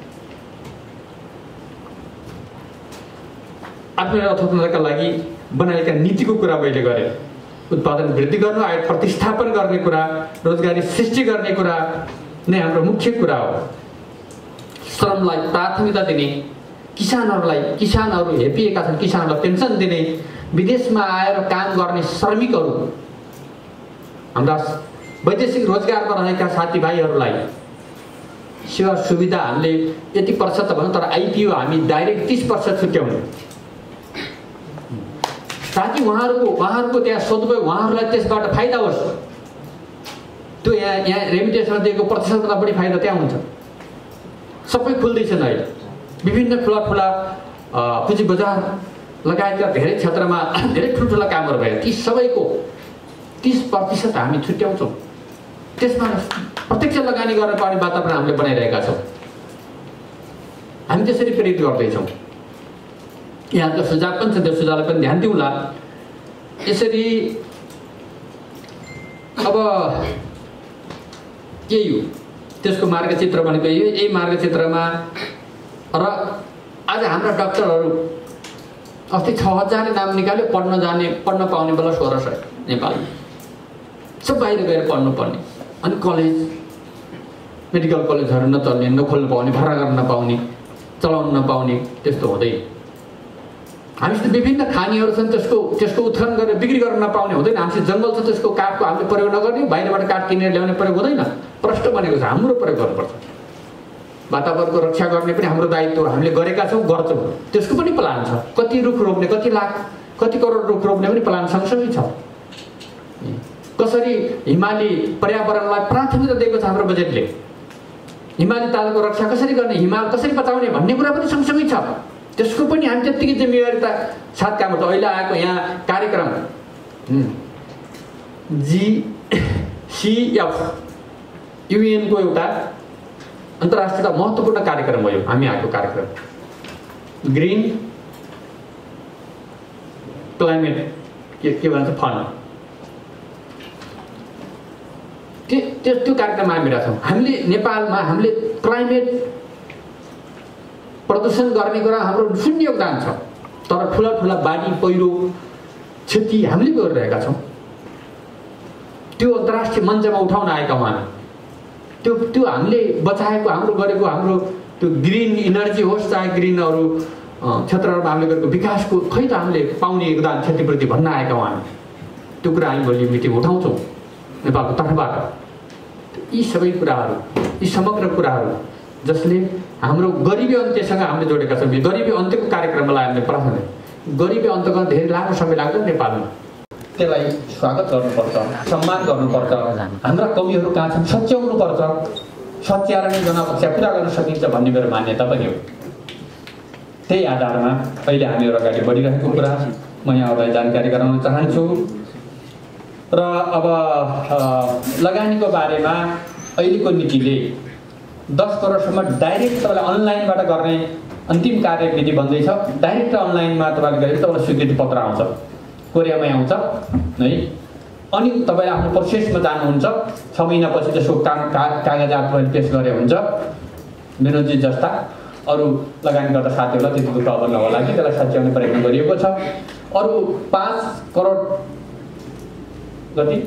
आत्मनिर्भर अर्थतन्त्रका लागि बनाएका नीतिको कुरा मैले गरेँ। उत्पादन वृद्धि गर्नु, आयात प्रतिस्थापन गर्ने कुरा, रोजगारी सृष्टि गर्ने कुरा नै हाम्रो मुख्य कुरा हो। श्रमलाई प्राथमिकता दिने, किसानहरू हेपिएका छन्, किसानहरूलाई पेन्सन दिने, विदेशमा आएर काम गर्ने श्रमिकहरू, हाम्रा वैदेशिक रोजगारमा रहेका साथीभाइहरूलाई सेवा सुविधा हामीले यति प्रतिशत भन्नु, तर आइपिओ हामी डाइरेक्ट 30% छुट्याउने ताकि उहाँहरूको त्यहाँ सदुपयोग, उहाँहरूलाई त्यसबाट फाइदा होस्। त्यो यहाँ रेमिटेन्समा दिएको प्रतिशतभन्दा बढी फाइदा त्यहाँ हुन्छ। सबै खुल्दैछन् अहिले, विभिन्न ठुला पुँजी बजार लगायतका धेरै क्षेत्रमा धेरै ठुल्ठुला कामहरू भए ती सबैको 30% हामी छुट्याउँछौँ। त्यसमा प्रत्यक्ष लगानी गर्न पाउने वातावरण हामीले बनाइरहेका छौँ। हामी त्यसरी प्रेरित गर्दैछौँ। यहाँको सुझाव पनि छ, त्यो सुझावलाई पनि ध्यान दिउँला। यसरी अब यही हो त्यसको मार्गचित्र भनेको यही मार्गचित्रमा। र आज हाम्रा डाक्टरहरू अस्ति 6000 नाम निकाल्यो, पढ्न पाउने बेला 1600 नेपालमा। सब बाहिर गएर पढ्नु पर्ने, अनि कलेज मेडिकल कलेजहरू नचल्ने, नखोल्नु पाउने, भाडा गर्न नपाउने, चलाउन नपाउने, त्यस्तो हुँदैन। हामीसित विभिन्न खानीहरू छन्, त्यसको उत्खनन गरेर बिक्री गर्न नपाउने हुँदैन। हामीसित जङ्गल छ, त्यसको काठको हामीले प्रयोग नगर्ने, बाहिरबाट काठ किनेर ल्याउने प्रयोग हुँदैन। प्रष्ट बनेको छ, हाम्रो प्रयोग गर्नुपर्छ। वातावरणको रक्षा गर्ने पनि हाम्रो दायित्व, हामीले गरेका छौँ, गर्छौँ। त्यसको पनि प्लान छ, कति रुख रोप्ने, कति लाख कति करोड रुख रोप्ने पनि प्लान सँगसँगै छ। कसरी हिमाली पर्यावरणलाई प्राथमिकता दिएको छ हाम्रो बजेटले, हिमाली तालको रक्षा कसरी गर्ने, हिमाल कसरी बचाउने भन्ने कुरा पनि सँगसँगै छ। त्यसको पनि हामी त्यत्तिकै जिम्मेवारीता साथ काम गर्छौँ। अहिले आएको यहाँ कार्यक्रम GCF युएनको एउटा अन्तर्राष्ट्रिय महत्त्वपूर्ण कार्यक्रम हो यो हामी आएको कार्यक्रम, ग्रिन क्लाइमेट के भन्छ फन्ड। त्यो कार्यक्रममा हामी रहेछौँ। हामीले नेपालमा हामीले क्लाइमेट प्रदूषण गर्ने कुरा हाम्रो शून्य योगदान छ, तर ठुला बाढी पहिरो क्षति हामीले गरिरहेका छौँ। त्यो अन्तर्राष्ट्रिय मञ्चमा उठाउन आएका उहाँहरू, त्यो हामीले बचाएको, हाम्रो गरेको, हाम्रो त्यो ग्रिन इनर्जी होस् चाहे ग्रिन अरू क्षेत्रहरूमा हामीले गरेको विकासको खै त हामीले पाउने योगदान क्षतिपूर्ति भन्न आएका उहाँहरू। त्यो कुरा हामी भोलि मिटिङ उठाउँछौँ नेपालको तर्फबाट। यी सबै कुराहरू, यी समग्र कुराहरू जसले हाम्रो गरिबी अन्त्यसँग हामीले जोडेका छौँ। गरिबी अन्त्यको कार्यक्रमलाई हामीले प्राथमिकता, गरिबी अन्त गर्न धेरै लामो समय लाग्छ नेपालमा। त्यसलाई स्वागत गर्नुपर्छ, सम्मान गर्नुपर्छ। हाम्रा कविहरू कहाँ छन् सच्याउनुपर्छ, सच्याएर नै जनपक्षा पुरा गर्न सकिन्छ भन्ने मेरो मान्यता पनि हो। त्यही आधारमा अहिले हामीहरू अगाडि बढिरहेको कुरा म यहाँहरूलाई जानकारी गराउन चाहन्छु। र अब लगानीको बारेमा अहिलेको नीतिले 10 करोडसम्म डाइरेक्ट तपाईँलाई अनलाइनबाट गर्ने अन्तिम कार्यविधि बन्दैछ। डाइरेक्ट अनलाइनमा तपाईँले गरेर तपाईँलाई स्वीकृति पत्र आउँछ, कोरियामै आउँछ है। अनि तपाईँ आफ्नो प्रोसेसमा जानुहुन्छ, 6 महिनापछि त्यसको कागजात तपाईँले पेस गरे हुन्छ। विनोदजी जस्ता अरू लगानी गर्दा साथीहरूलाई त्यति दुःख अब नहोला कि त्यसलाई सच्याउने प्रयत्न गरिएको छ। अरू 5 करोड कति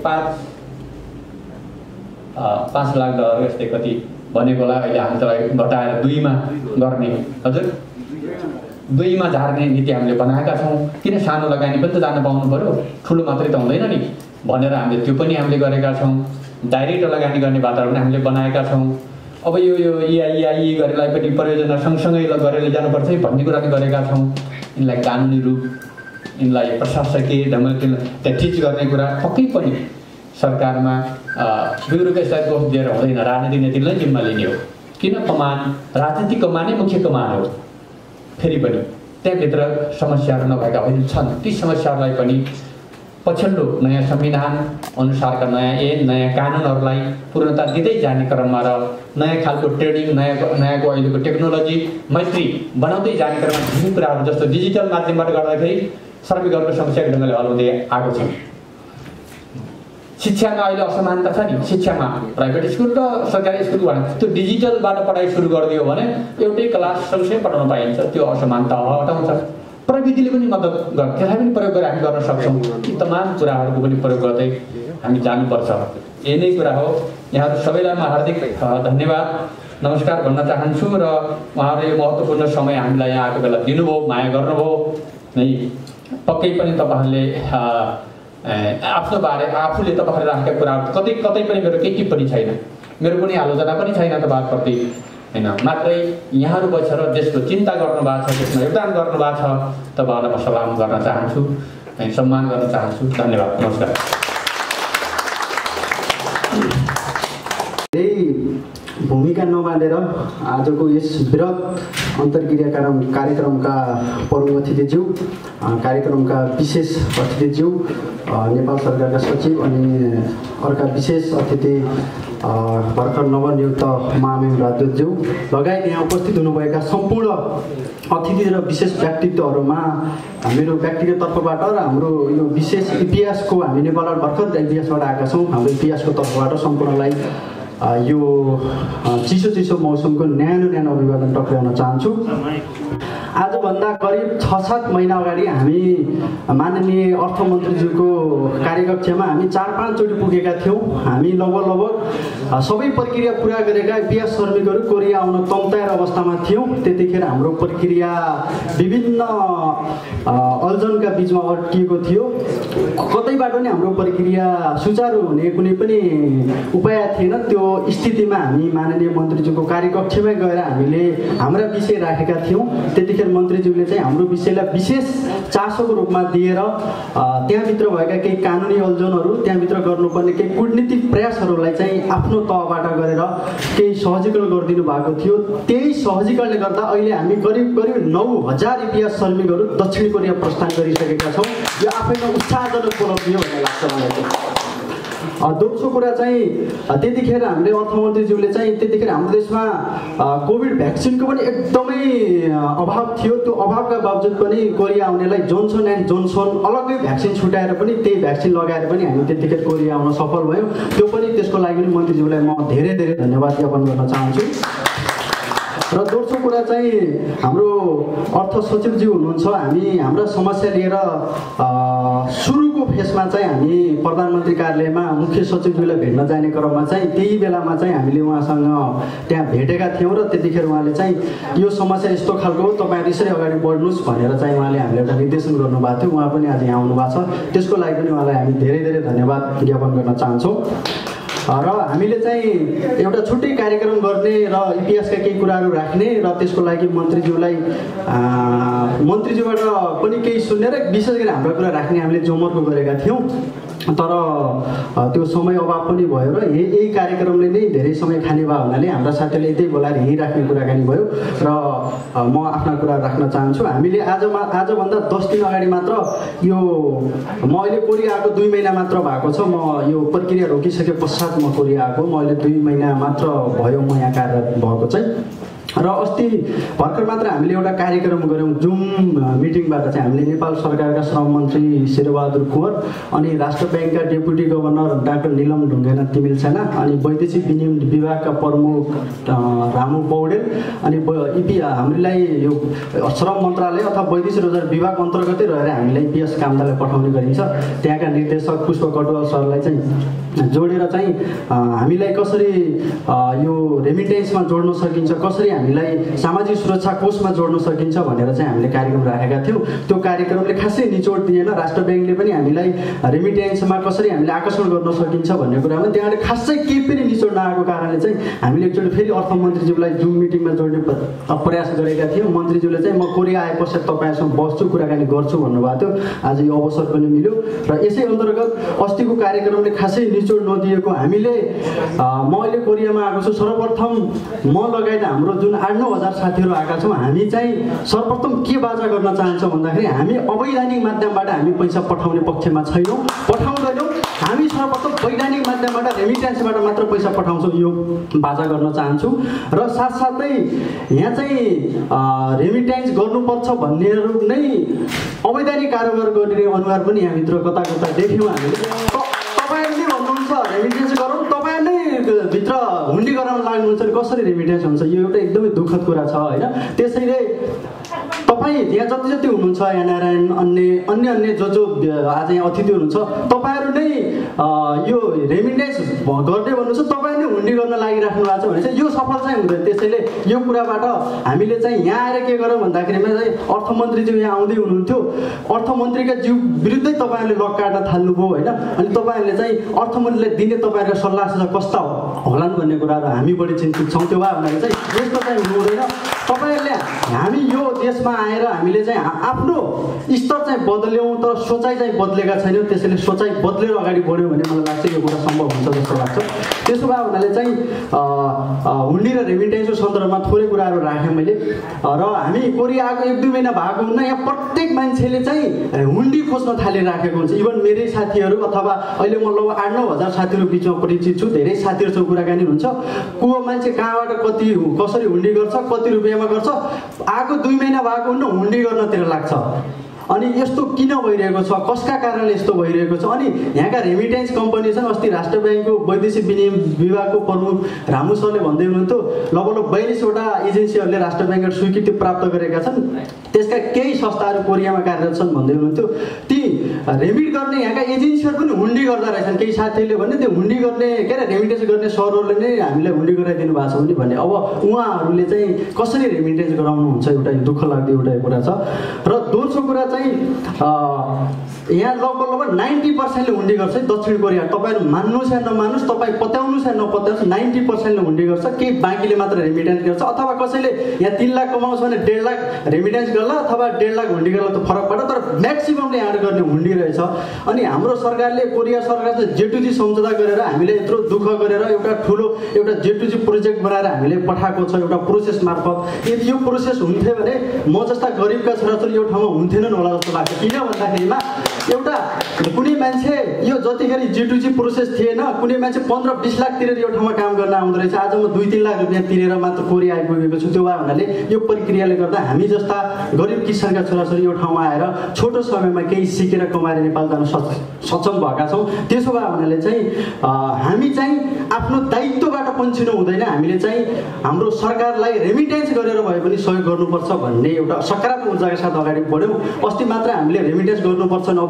5 लाख डलर यस्तै कति भनेकोलाई अहिले हामी त्यसलाई घटाएर 2मा गर्ने, हजुर 2मा झार्ने नीति हामीले बनाएका छौँ। किन सानो लगानी पनि त जान पाउनु पऱ्यो, ठुलो मात्रै त हुँदैन नि भनेर हामीले त्यो पनि हामीले गरेका छौँ। डाइरेक्ट लगानी गर्ने वातावरण हामीले बनाएका छौँ। अब यो EIE गरेलाई पनि परियोजना सँगसँगै गरेर जानुपर्छ भन्ने कुरा पनि गरेका छौँ। यिनलाई कानुनी रूप, यिनलाई प्रशासकीय ढङ्गले टिच गर्ने कुरा पक्कै पनि सरकारमा ब्युरोक्रेसीलाई दोष दिएर हुँदैन। राजनीतिक नेतृत्वले जिम्मा लिने हो। किन कमान राजनीतिक कमानै मुख्य कमान हो। फेरि पनि त्यहाँभित्र समस्याहरू नभएका होइन छन्। ती समस्याहरूलाई पनि पछिल्लो नयाँ संविधान अनुसारका नयाँ नयाँ कानुनहरूलाई पूर्णता दिँदै जाने क्रममा र नयाँ खालको ट्रेडिङ नयाँको अहिलेको टेक्नोलोजी मैत्री बनाउँदै जाने क्रममा धेरै कुराहरू जस्तो डिजिटल माध्यमबाट गर्दाखेरि श्रमिकहरूको समस्याको ढङ्गले हल हुँदै आएको छ। शिक्षामा अहिले असमानता छ नि। शिक्षामा प्राइभेट स्कुल र सरकारी स्कुल भने त्यो डिजिटलबाट पढाइ सुरु गरिदियो भने एउटै क्लास सँगसँगै पढाउन पाइन्छ। त्यो असमानता हटाउँछ। प्रविधिले पनि मद्दत गर्छ, त्यसलाई पनि प्रयोग गरेर हामी गर्न सक्छौँ। यी तमाम कुराहरूको पनि प्रयोग गर्दै हामी जानुपर्छ। यही नै कुरा हो। यहाँहरू सबैलाई म हार्दिक धन्यवाद नमस्कार भन्न चाहन्छु। र उहाँहरूले यो महत्त्वपूर्ण समय हामीलाई यहाँ आएको बेला दिनुभयो, माया गर्नुभयो है। पक्कै पनि तपाईँहरूले आफ्नो बारे आफूले तपाईँहरूले राखेका कुराहरू कतै पनि मेरो केही टिप्पणी छैन, मेरो कुनै आलोचना पनि छैन तपाईँहरूप्रति होइन। मात्रै यहाँहरू बसेर देशको चिन्ता गर्नुभएको छ, त्यसमा योगदान गर्नुभएको छ। तपाईँहरूलाई म सलाम गर्न चाहन्छु, सम्मान गर्न चाहन्छु। धन्यवाद, नमस्कार। भूमिका नबाँधेर आजको यस बृहत अन्तर्क्रिया कार्यक्रमका प्रमुख अतिथिज्यू, कार्यक्रमका विशेष अतिथिज्यू, नेपाल सरकारका सचिव अनि अर्का विशेष अतिथि भर्खर नवनियुक्त महामहिम राजदूतज्यू लगायत यहाँ उपस्थित हुनुभएका सम्पूर्ण अतिथि र विशेष व्यक्तित्वहरूमा मेरो व्यक्तिगत तर्फबाट र हाम्रो यो विशेष इतिहासको हामी नेपालबाट भर्खर इतिहासबाट आएका छौँ, हाम्रो इतिहासको तर्फबाट सम्पूर्णलाई यो चिसो मौसमको न्यानो अभिवादन टक्राउन चाहन्छु। आजभन्दा करिब 6-7 महिना अगाडि हामी माननीय अर्थमन्त्रीज्यूको कार्यकक्षमा हामी 4-5 चोटि पुगेका थियौँ। हामी लगभग सबै प्रक्रिया पुरा गरेका इतिहास श्रमिकहरू कोरिया आउन तम्ताएर अवस्थामा थियौँ। त्यतिखेर हाम्रो प्रक्रिया विभिन्न अल्झनका बिचमा अड्किएको थियो। कतैबाट पनि हाम्रो प्रक्रिया सुचारू हुने कुनै पनि उपाय थिएन। त्यो स्थितिमा हामी माननीय मन्त्रीज्यूको कार्यकक्षमै गएर हामीले हाम्रा विषय राखेका थियौँ। त्यतिखेर मन्त्रीज्यूले चाहिँ हाम्रो विषयलाई विशेष चासोको रूपमा दिएर त्यहाँभित्र भएका केही कानुनी अल्झनहरू, त्यहाँभित्र गर्नुपर्ने केही कूटनीतिक प्रयासहरूलाई चाहिँ आफ्नो तहबाट गरेर केही सहजीकरण गरिदिनु भएको थियो। त्यही सहजीकरणले गर्दा अहिले हामी करिब 9,000 इतिहास श्रमिकहरू दक्षिण कोरिया प्रस्थान गरिसकेका छौँ। यो आफैमा उत्साहजनक उपलब्धि हो भन्ने लाग्छ मलाई। दोस्रो कुरा चाहिँ त्यतिखेर हामीले अर्थमन्त्रीज्यूले चाहिँ त्यतिखेर हाम्रो देशमा कोभिड भ्याक्सिनको पनि एकदमै अभाव थियो। त्यो अभावका बावजुद पनि कोरिया आउनेलाई जोन्सन एन्ड जोन्सन अलग्गै भ्याक्सिन छुट्याएर पनि त्यही भ्याक्सिन लगाएर पनि हामी त्यतिखेर कोरिया आउन सफल भयौँ। त्यो पनि त्यसको लागि पनि मन्त्रीज्यूलाई म धेरै धन्यवाद ज्ञापन गर्न चाहन्छु। र दोस्रो कुरा चाहिँ हाम्रो अर्थ सचिवज्यू हुनुहुन्छ। हामी हाम्रा समस्या लिएर सुरुको फेसमा चाहिँ हामी प्रधानमन्त्री कार्यालयमा मुख्य सचिवज्यूलाई भेट्न जाने क्रममा चाहिँ त्यही बेलामा चाहिँ हामीले उहाँसँग त्यहाँ भेटेका थियौँ र त्यतिखेर उहाँले चाहिँ यो समस्या यस्तो खालको हो, तपाईँहरू यसरी अगाडि बढ्नुहोस् भनेर चाहिँ उहाँले हामीले एउटा निर्देशन गर्नुभएको थियो। उहाँ पनि आज यहाँ आउनु भएको छ, त्यसको लागि पनि उहाँलाई हामी धेरै धन्यवाद ज्ञापन गर्न चाहन्छौँ। र हामीले चाहिँ एउटा छुट्टै कार्यक्रम गर्ने र इतिहासका केही कुराहरू राख्ने र त्यसको लागि मन्त्रीज्यूबाट पनि केही सुन्ने र विशेष गरी हाम्रो कुरा राख्ने हामीले जोमर्को गरेका थियौँ। तर त्यो समय अभाव पनि भयो र यही कार्यक्रमले नै धेरै समय खाने भयो हुनाले हाम्रा साथीहरूले यतै बोलाएर यहीँ राख्ने कुराकानी भयो र म आफ्ना कुरा राख्न चाहन्छु। हामीले आजभन्दा 10 दिन अगाडि मात्र यो म अहिले कोरिया आएको 2 महिना मात्र भएको छ। म यो प्रक्रिया रोकिसके पश्चात म कोरिया आएको। म अहिले 2 महिना मात्र भयो म यहाँ कार्यरत भएको चाहिँ। र अस्ति भर्खर मात्र हामीले एउटा कार्यक्रम गऱ्यौँ जुम मिटिङबाट चाहिँ। हामीले नेपाल सरकारका श्रम मन्त्री शेरबहादुर कुँवर अनि राष्ट्र ब्याङ्कका deputy governor doctor Nilam Dhungena तिमिल सेना अनि वैदेशिक विनिमय विभागका प्रमुख रामु पौडेल अनि हामीलाई यो श्रम मन्त्रालय अथवा वैदेशिक रोजगार विभाग अन्तर्गतै रहेर हामीलाई पिएस कामदालाई पठाउने गरिन्छ। त्यहाँका निर्देशक पुष्प कटुवाल सरलाई चाहिँ जोडेर चाहिँ हामीलाई कसरी यो रेमिटेन्समा जोड्न सकिन्छ, कसरी हामीलाई सामाजिक सुरक्षा कोषमा जोड्न सकिन्छ भनेर चाहिँ हामीले कार्यक्रम राखेका थियौँ। त्यो कार्यक्रमले खासै निचोड दिएन। राष्ट्र ब्याङ्कले पनि हामीलाई रेमिटेन्समा कसरी हामीले आकर्षण गर्न सकिन्छ भन्ने कुरामा त्यहाँबाट खासै केही पनि निचोड नआएको कारणले चाहिँ हामीले एकचोटि फेरि अर्थमन्त्रीज्यूलाई जुम मिटिङमा जोड्ने प्रयास गरेका थियौँ। मन्त्रीज्यूले चाहिँ म कोरिया आए पश्चात तपाईँहरूसँग बस्छु, कुराकानी गर्छु भन्नुभएको थियो। आज यो अवसर पनि मिल्यो र यसै अन्तर्गत अस्तिको कार्यक्रमले खासै निचोड नदिएको हामीले म अहिले कोरियामा आएको छु। सर्वप्रथम म लगायत हाम्रो जुन 8-9 हजार साथीहरू आएका छौँ, हामी चाहिँ सर्वप्रथम के बाजा गर्न चाहन्छौँ भन्दाखेरि हामी अवैधानिक माध्यमबाट हामी पैसा पठाउने पक्षमा छैनौँ, पठाउँदैनौँ। हामी सर्वप्रथम वैधानिक माध्यमबाट रेमिटेन्सबाट मात्र पैसा पठाउँछौँ, यो बाजा गर्न चाहन्छु। र साथसाथै यहाँ चाहिँ रेमिटेन्स गर्नुपर्छ भन्नेहरू नै अवैधानिक कारोबार गर्ने अनुहार पनि यहाँभित्र कता कता देख्यौँ हामीले। तपाईँहरूले भन्नुहुन्छ रेमिटेन्स गरौँ, तपाईँ नै भित्र हुन्डी गराउन लाग्नुहुन्छ, कसरी रेमिटेन्स हुन्छ? यो एउटा एकदमै दुःखद कुरा छ होइन। त्यसैले तपाईँ यहाँ जति जति हुनुहुन्छ, यहाँ नारायण अन्य जो आज यहाँ अतिथि हुनुहुन्छ, तपाईँहरू नै यो रेमिटेन्स गर्ने भन्नुहुन्छ, तपाईँ नै हुन्डी गर्न लागिराख्नु भएको छ भने चाहिँ यो सफल चाहिँ हुँदैन। त्यसैले यो कुराबाट हामीले चाहिँ यहाँ आएर के गरौँ भन्दाखेरिमा चाहिँ अर्थमन्त्रीज्यू यहाँ आउँदै हुनुहुन्थ्यो, अर्थमन्त्रीका ज्यू विरुद्धै तपाईँहरूले लक काट्न थाल्नुभयो होइन। अनि तपाईँहरूले चाहिँ अर्थमन्त्रीले दिने तपाईँहरूको सल्लाह सुझाव कस्ता होलान् भन्ने कुराहरू हामी बढी चिन्तित छौँ। त्यो भए हुनाले चाहिँ यस्तो चाहिँ हुनु हुँदैन। तपाईँहरूले हामी यो देशमा आएर हामीले चाहिँ आफ्नो स्तर चाहिँ बदल्यौँ तर सोचाइ चाहिँ बदलेका छैनौँ। त्यसैले सोचाइ बदलेर अगाडि बढ्यौँ भने मलाई लाग्छ यो कुरा सम्भव हुन्छ जस्तो लाग्छ। त्यसो भए हुनाले चाहिँ हुन्डी र रेमिटेन्सको सन्दर्भमा थोरै कुराहरू राखेँ मैले। र हामी कोरिया आएको 1-2 महिना भएको हुन्न, यहाँ प्रत्येक मान्छेले चाहिँ हुन्डी खोज्न थालिराखेको हुन्छ। इभन मेरै साथीहरू अथवा अहिले म लगभग 8-9 हजार साथीहरू बिचमा परिचित छु। धेरै साथीहरूसँग कुराकानी हुन्छ, को मान्छे कहाँबाट कसरी हुन्डी गर्छ, कति रुपियाँमा गर्छ, आएको 2 महिना भएको हुन्न हुन्डी गर्नतिर लाग्छ। अनि यस्तो किन भइरहेको छ, कसका कारणले यस्तो भइरहेको छ? अनि यहाँका रेमिटेन्स कम्पनी छन्। अस्ति राष्ट्र ब्याङ्कको वैदेशिक विनिमय विभागको प्रमुख रामु सरले भन्दै हुनुहुन्थ्यो लगभग 42वटा एजेन्सीहरूले राष्ट्र ब्याङ्कबाट स्वीकृति प्राप्त गरेका छन्, त्यसका केही संस्थाहरू कोरियामा कार्यरत छन् भन्दै हुनुहुन्थ्यो। ती रेमिट गर्ने यहाँका एजेन्सीहरू पनि हुन्डी गर्दा रहेछन्। केही साथीहरूले भने त्यो हुन्डी गर्ने के अरे रेमिटेन्स गर्ने सरहरूले नै हामीलाई हुन्डी गराइदिनु भएको छ भने अब उहाँहरूले चाहिँ कसरी रेमिटेन्स गराउनुहुन्छ, एउटा दुःख लाग्दो एउटा कुरा छ। र दोस्रो कुरा चाहिँ यहाँ लगभग 90%ले हुन्डी गर्छ दक्षिण कोरिया। तपाईँहरू मान्नुहोस् या नमान्नुहोस्, तपाईँ पत्याउनुहोस् या नपत्याउनुहोस्, 90%ले हुन्डी गर्छ। केही बाँकीले मात्र रेमिटेन्स गर्छ। अथवा कसैले यहाँ 3 लाख कमाउँछ भने 1.5 लाख रेमिटेन्स गर्ला अथवा 1.5 लाख हुन्डी गर्ला, त फरक पर्छ। तर म्याक्सिममले यहाँ गर्ने हुन्डी रहेछ। अनि हाम्रो सरकारले कोरिया सरकारले जेटुजी सम्झौता गरेर हामीले यत्रो दुःख गरेर एउटा जेटुजी प्रोजेक्ट बनाएर हामीले पठाएको छ एउटा प्रोसेस मार्फत। यदि यो प्रोसेस हुन्थ्यो भने म जस्ता गरिबका छोराछोरी यो ठाउँमा हुन्थेनन् होला जस्तो लाग्छ। किन भन्दाखेरिमा एउटा कुनै मान्छे यो जतिखेर जेटुजी प्रोसेस थिएन, कुनै मान्छे 15-20 लाख तिरेर यो ठाउँमा काम गर्न आउँदो रहेछ। आज म 2-3 लाख रुपियाँ तिरेर मात्र कोरिया आइपुगेको छु। त्यो भए हुनाले यो प्रक्रियाले गर्दा हामी जस्ता गरिब किसानका छोराछोरी यो ठाउँमा आएर छोटो समयमा केही सिकेर कमाएर नेपाल जान सक्षम भएका छौँ। त्यसो भए हुनाले चाहिँ हामी चाहिँ आफ्नो दायित्वबाट पन्छिनु हुँदैन। हामीले चाहिँ हाम्रो सरकारलाई रेमिटेन्स गरेर भए पनि सहयोग गर्नुपर्छ भन्ने एउटा सकारात्मक ऊर्जाका साथ अगाडि बढ्यौँ। अस्ति मात्र हामीले रेमिटेन्स गर्नुपर्छ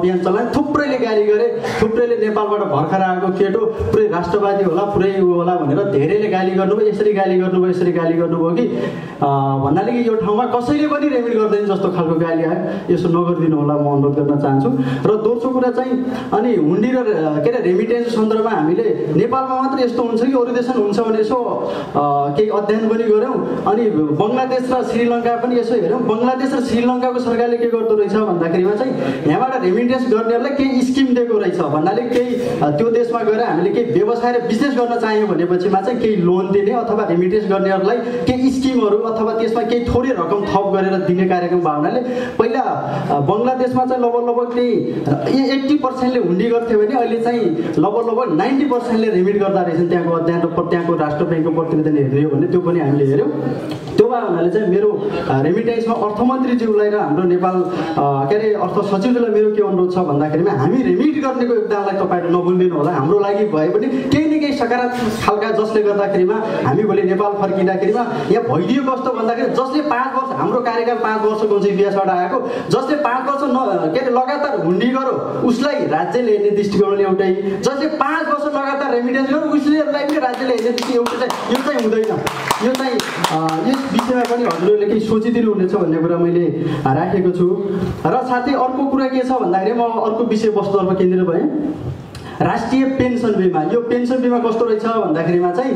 अभियान चलाए, थुप्रैले गाली गरे, थुप्रैले नेपालबाट भर्खर आएको केटो पुरै राष्ट्रवादी होला, पुरै होला भनेर धेरैले गाली गर्नुभयो, यसरी गाली गर्नुभयो, यसरी गाली गर्नुभयो कि भन्नाले कि यो ठाउँमा कसैले पनि रेमिट गर्दैन जस्तो खालको गाली आयो। यसो नगरिदिनु होला म अनुरोध गर्न चाहन्छु। र दोस्रो कुरा चाहिँ अनि हुन्डी र के अरे रेमिटेन्स सन्दर्भमा हामीले नेपालमा मात्र यस्तो हुन्छ कि अरू देशमा हुन्छ भने यसो केही अध्ययन पनि गऱ्यौँ। अनि बङ्गलादेश र श्रीलङ्का पनि यसो हेऱ्यौँ। बङ्गलादेश र श्रीलङ्काको सरकारले के गर्दो रहेछ भन्दाखेरिमा चाहिँ यहाँबाट रेमिटेन्स गर्नेहरूलाई केही स्किम दिएको रहेछ। भन्नाले केही त्यो देशमा गएर हामीले केही व्यवसाय र बिजनेस गर्न चाह्यौँ भनेपछिमा चाहिँ केही लोन दिने अथवा रेमिटेन्स गर्नेहरूलाई केही स्किमहरू अथवा त्यसमा केही थोरै रकम थप गरेर दिने कार्यक्रम भावनाले पहिला बङ्गलादेशमा चाहिँ लगभग त्यही 80%ले हुन्डी गर्थ्यो भने अहिले चाहिँ लगभग 90%ले रेमिट गर्दा रहेछन्। त्यहाँको अध्ययन र त्यहाँको राष्ट्र ब्याङ्कको प्रतिवेदन हेऱ्यो भने त्यो पनि हामीले हेऱ्यौँ। त्यो भए हुनाले चाहिँ मेरो रेमिटेन्समा अर्थमन्त्रीज्यूलाई र हाम्रो नेपाल के अरे अर्थ सचिवज्यूलाई मेरो के अनुरोध छ भन्दाखेरिमा हामी रेमिट गर्नेको योगदानलाई तपाईँहरू नभुलिदिनु होला। हाम्रो लागि भए पनि केही न केही सकारात्मक खालका जसले गर्दाखेरिमा हामी भोलि नेपाल फर्किँदाखेरिमा यहाँ भइदियो कस्तो भन्दाखेरि जसले 5 वर्ष हाम्रो कार्यकाल 5 वर्षको हुन्छ इतिहासबाट आएको, जसले 5 वर्ष के अरे लगातार हुन्डी गरो उसलाई राज्यले हेर्ने दृष्टिकोणले एउटै, जसले 5 वर्ष लगातार रेमिटेन्स गरो उसलाई पनि राज्यले हेर्ने दृष्टिकोण एउटै चाहिँ यो चाहिँ हुँदैन। यो चाहिँ यस विषयमा पनि हजुरहरूले केही सोचिदिनु हुनेछ भन्ने कुरा मैले राखेको छु। र साथै अर्को कुरा के छ भन्दाखेरि म अर्को विषयवस्तुतर्फ केन्द्रित भएँ। राष्ट्रिय पेन्सन बिमा, यो पेन्सन बिमा कस्तो रहेछ भन्दाखेरिमा चाहिँ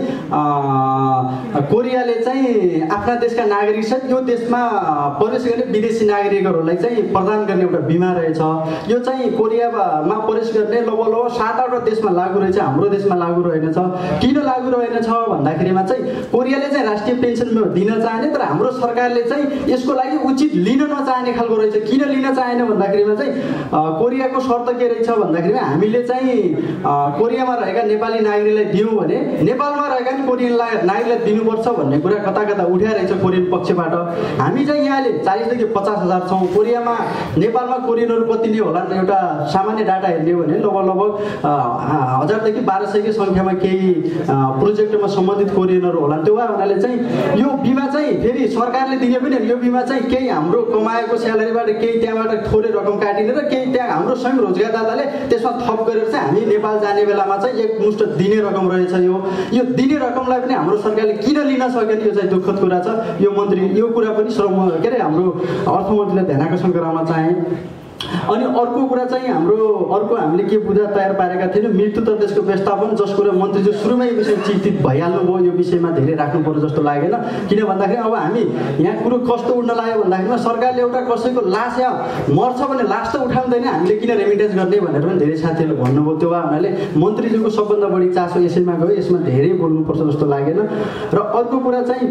कोरियाले चाहिँ आफ्ना देशका नागरिक छन् यो देशमा प्रवेश गर्ने विदेशी नागरिकहरूलाई चाहिँ प्रदान गर्ने एउटा बिमा रहेछ। यो चाहिँ कोरियामा प्रवेश गर्ने लगभग 7-8 देशमा लागू रहेछ, हाम्रो देशमा लागू रहेनछ। किन लागू रहेनछ भन्दाखेरिमा चाहिँ कोरियाले चाहिँ राष्ट्रिय पेन्सन बिमा दिन चाहने तर हाम्रो सरकारले चाहिँ यसको लागि उचित लिन नचाहने खालको रहेछ। किन लिन चाहेन भन्दाखेरिमा चाहिँ कोरियाको शर्त के रहेछ भन्दाखेरिमा हामीले चाहिँ कोरियामा रहेका नेपाली नागरिकलाई दियौँ भने नेपालमा रहेका पनि कोरियन नागरिकलाई दिनुपर्छ भन्ने कुरा कता कता उठ्या रहेछ कोरियन पक्षबाट। हामी चाहिँ यहाँले 40,000 देखि 50,000 छौँ। कोरियामा नेपालमा कोरियनहरू कति नै होला एउटा सामान्य डाटा हेर्ने भने लगभग 1000 देखि 1200 को सङ्ख्यामा केही प्रोजेक्टमा सम्बन्धित कोरियनहरू होला। त्यो हुनाले चाहिँ यो बिमा चाहिँ फेरि सरकारले दिने पनि यो बिमा चाहिँ केही हाम्रो कमाएको स्यालेरीबाट केही त्यहाँबाट थोरै रकम काटिने र केही त्यहाँ हाम्रो स्वयं रोजगारदाताले त्यसमा थप गरेर चाहिँ हामी नेपाल जाने बेलामा चाहिँ एकमुष्ट दिने रकम रहेछ। यो दिने रकमलाई पनि हाम्रो सरकारले किन लिन सकेन यो चाहिँ दुःखद कुरा छ। यो मन्त्री यो कुरा पनि श्रम के अरे हाम्रो अर्थमन्त्रीले ध्यान आकर्षण गराउन चाहे। अनि अर्को कुरा चाहिँ अर्को हामीले के बुझा तयार पारेका थियौँ मृत्यु दर देशको व्यवस्थापन, जसको कुरा मन्त्रीज्यू सुरुमै यो विषय चिन्तित भइहाल्नुभयो। यो विषयमा धेरै राख्नु पर्यो जस्तो लागेन। किन भन्दाखेरि अब हामी यहाँ कुरो कस्तो उड्न लाग्यो भन्दाखेरिमा सरकारले एउटा कसैको लास यहाँ मर्छ भने लास त उठाउँदैन, हामीले किन रेमिटेन्स गर्ने भनेर पनि धेरै साथीहरूले भन्नुभयो। त्यो भए हुनाले मन्त्रीज्यूको सबभन्दा बढी चासो यसैमा गयो, यसमा धेरै बोल्नुपर्छ जस्तो लागेन। र अर्को कुरा चाहिँ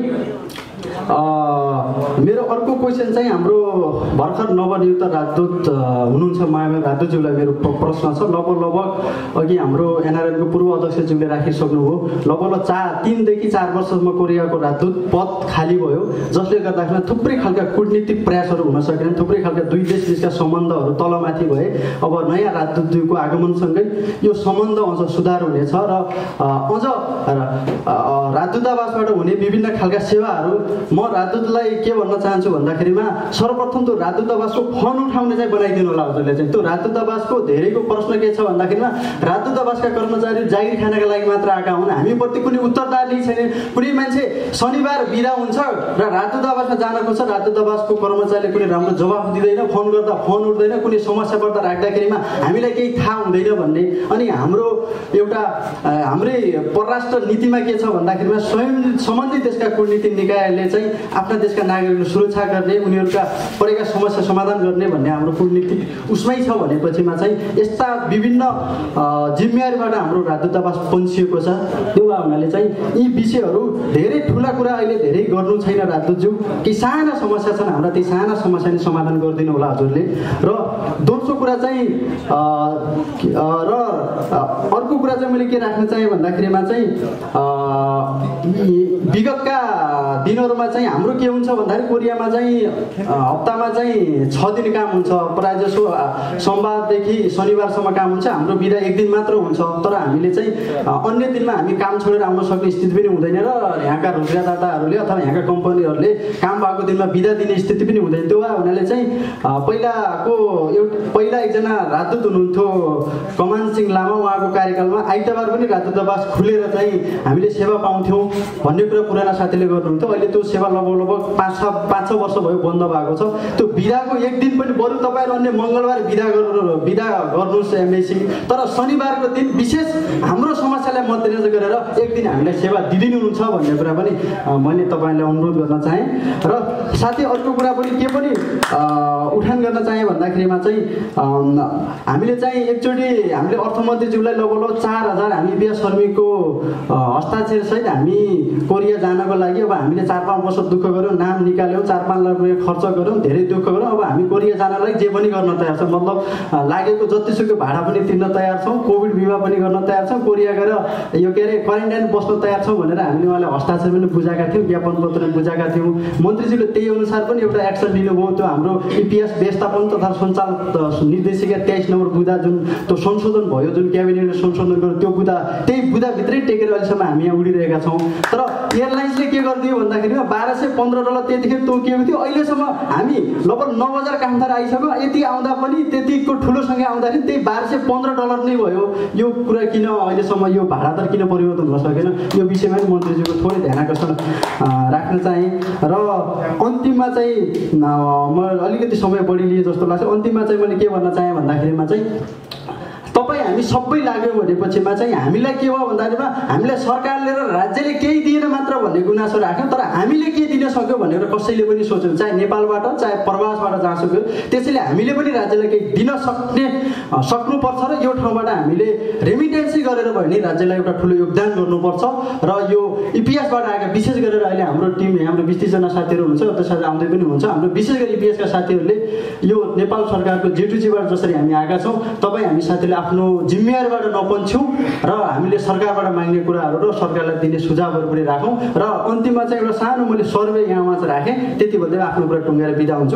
मेरो अर्को क्वेसन चाहिँ हाम्रो भर्खर नवनियुक्त राजदूत हुनुहुन्छ मायामा राजदूतज्यूलाई मेरो प्रश्न छ। लगभग अघि हाम्रो एनआरएमको पूर्व अध्यक्षज्यूले राखिसक्नुभयो। लगभग 3 देखि 4 वर्षसम्म कोरियाको राजदूत पद खाली भयो, जसले गर्दाखेरि थुप्रै खालका कूटनीतिक प्रयासहरू हुन सकेनन्। थुप्रै खालका दुई देश बिचका सम्बन्धहरू तलमाथि भए। अब नयाँ राजदूतज्यूको आगमनसँगै यो सम्बन्ध अझ सुधार हुनेछ र अझ राजदूतावासबाट हुने विभिन्न खालका सेवाहरू म राजदूतलाई के भन्न चाहन्छु भन्दाखेरिमा सर्वप्रथम त्यो राजदूतावासको फन्ड उठाउने चाहिँ बनाइदिनु होला हजुरले चाहिँ। त्यो राजदूतावासको धेरैको प्रश्न के छ भन्दाखेरिमा राजदूतावासका कर्मचारी जागिर खानका लागि मात्र आएका हुन्, हामीप्रति कुनै उत्तरदायी छैन। कुनै मान्छे शनिबार बिदा हुन्छ र राजदूतावासमा जान खोज्छ, राजदूतावासको कर्मचारीले कुनै राम्रो जवाफ दिँदैन, फोन गर्दा फोन उठ्दैन, कुनै समस्या पर्दा राख्दाखेरिमा हामीलाई केही थाहा हुँदैन भन्ने। अनि हाम्रो एउटा हाम्रै परराष्ट्र नीतिमा के छ भन्दाखेरिमा स्वयं सम्बन्धित देशका कूटनीतिक निकायले चाहिँ आफ्ना देशका नागरिकको सुरक्षा गर्ने, उनीहरूका परेका समस्या समाधान गर्ने भन्ने हाम्रो कूटनीतिक उसमै छ भनेपछिमा चाहिँ यस्ता विभिन्न जिम्मेवारीबाट हाम्रो राजदूतावास पन्सिएको छ। त्यो हुनाले चाहिँ यी विषयहरू धेरै ठुला कुरा अहिले धेरै गर्नु छैन राजदूतज्यू। केही साना समस्या छन्, हाम्रा ती साना समस्या नै समाधान गरिदिनु होला हजुरले। र दोस्रो कुरा चाहिँ र अर्को कुरा चाहिँ मैले के राख्न चाहेँ भन्दाखेरिमा चाहिँ विगतका दिनहरू देशहरूमा चाहिँ हाम्रो के हुन्छ भन्दाखेरि कोरियामा चाहिँ हप्तामा चाहिँ 6 दिन काम हुन्छ, प्रायःजसो सोमबारदेखि शनिबारसम्म काम हुन्छ। हाम्रो बिदा 1 दिन मात्र हुन्छ, तर हामीले चाहिँ अन्य दिनमा हामी काम छोडेर आउन सक्ने स्थिति पनि हुँदैन र यहाँका रोजगारदाताहरूले अथवा यहाँका कम्पनीहरूले काम भएको दिनमा बिदा दिने स्थिति पनि हुँदैन। त्यो हुनाले चाहिँ पहिला एकजना राजदूत हुनुहुन्थ्यो कमान सिंह लामा, उहाँको कार्यकालमा आइतबार पनि राजदूतावास खुलेर चाहिँ हामीले सेवा पाउँथ्यौँ भन्ने कुरा पुराना साथीले गर्नुहुन्थ्यो। अहिले त्यो सेवा लगभग 5-6 वर्ष भयो बन्द भएको छ। त्यो बिदाको 1 दिन पनि बरु तपाईँहरू अन्य मङ्गलबार बिदा गर्नुहोस् एमएसी, तर शनिबारको दिन विशेष हाम्रो समस्यालाई मध्यनजर गरेर 1 दिन हामीलाई सेवा दिदिनुहुन्छ भन्ने कुरा पनि मैले तपाईँलाई अनुरोध गर्न चाहेँ। र साथै अर्को कुरा पनि के पनि उठान गर्न चाहेँ भन्दाखेरिमा चाहिँ हामीले चाहिँ एकचोटि हामीले अर्थमन्त्रीज्यूलाई लगभग 4000 हामी बिहा श्रमिकको हस्ताक्षर सहित हामी कोरिया जानको लागि अब हामीले 4-5 वर्ष दुःख गऱ्यौँ, नाम निकाल्यौँ, 4-5 लाख रुपियाँ खर्च गऱ्यौँ, धेरै दुःख गऱ्यौँ। अब हामी कोरिया जानलाई जे पनि गर्न तयार छौँ, मतलब लागेको जतिसुकै भाडा पनि तिर्न तयार छौँ, कोभिड बिमा पनि गर्न तयार छौँ, कोरिया गएर यो के अरे क्वारेन्टाइन बस्न तयार छौँ भनेर हामीले उहाँलाई हस्ताक्षर पनि बुझाएका थियौँ, ज्ञापन पत्र पनि बुझाएका थियौँ। मन्त्रीजीले त्यही अनुसार पनि एउटा एक्सन लिनुभयो। त्यो हाम्रो इपिएस व्यवस्थापन तथा सञ्चालन निर्देशिका 23 नम्बर बुदा जुन त्यो संशोधन भयो, जुन क्याबिनेटले संशोधन गर्यो, त्यो बुदा त्यही बुदाभित्रै टेकेर अहिलेसम्म हामी यहाँ उडिरहेका छौँ। तर एयरलाइन्सले के गरिदियो भन्दाखेरि $1215 त्यतिखेर तोकिएको थियो। अहिलेसम्म हामी लगभग 9000 कामदार आइसक्यो। यति आउँदा पनि त्यतिको ठुलो सङ्ख्या आउँदाखेरि त्यही $1215 नै भयो। यो कुरा किन अहिलेसम्म यो भाडा दर किन परिवर्तन हुन सकेन, यो विषयमा पनि मन्त्रीजीको थोरै ध्यान आकर्षण राख्न चाहेँ। र अन्तिममा चाहिँ म अलिकति समय बढी लिए जस्तो लाग्छ। अन्तिममा चाहिँ मैले के भन्न चाहेँ भन्दाखेरिमा चाहिँ तपाईँ हामी सबै लाग्यो भनेपछिमा चाहिँ हामीलाई के भयो भन्दाखेरिमा हामीलाई सरकारले र राज्यले केही दिएन मात्र भन्ने गुनासो राख्यो, तर हामीले के दिन सक्यो भनेर कसैले पनि सोच्यो, चाहे नेपालबाट चाहे प्रवासबाट जहाँ सक्यो। त्यसैले हामीले पनि राज्यलाई केही दिन सक्नुपर्छ र यो ठाउँबाट हामीले रेमिटेन्सी गरेर भयो भने राज्यलाई एउटा ठुलो योगदान गर्नुपर्छ। र यो इपिएसबाट आएका विशेष गरेर अहिले हाम्रो टिम हाम्रो 20-30 जना साथीहरू हुनुहुन्छ, त्यो साथी आउँदै पनि हुन्छ। हाम्रो विशेष गरी इपिएसका साथीहरूले यो नेपाल सरकारको जेटुजीबाट जसरी हामी आएका छौँ, तपाईँ हामी साथीले आफ्नो जिम्मेवारीबाट नपन्छौँ र हामीले सरकारबाट माग्ने कुराहरू र सरकारलाई दिने सुझावहरू पनि राखौँ। र अन्तिममा चाहिँ एउटा सानो मैले सर्वे यहाँमा चाहिँ राखेँ, त्यति भन्दै आफ्नो कुरा टुङ्गाएर बिदा हुन्छु।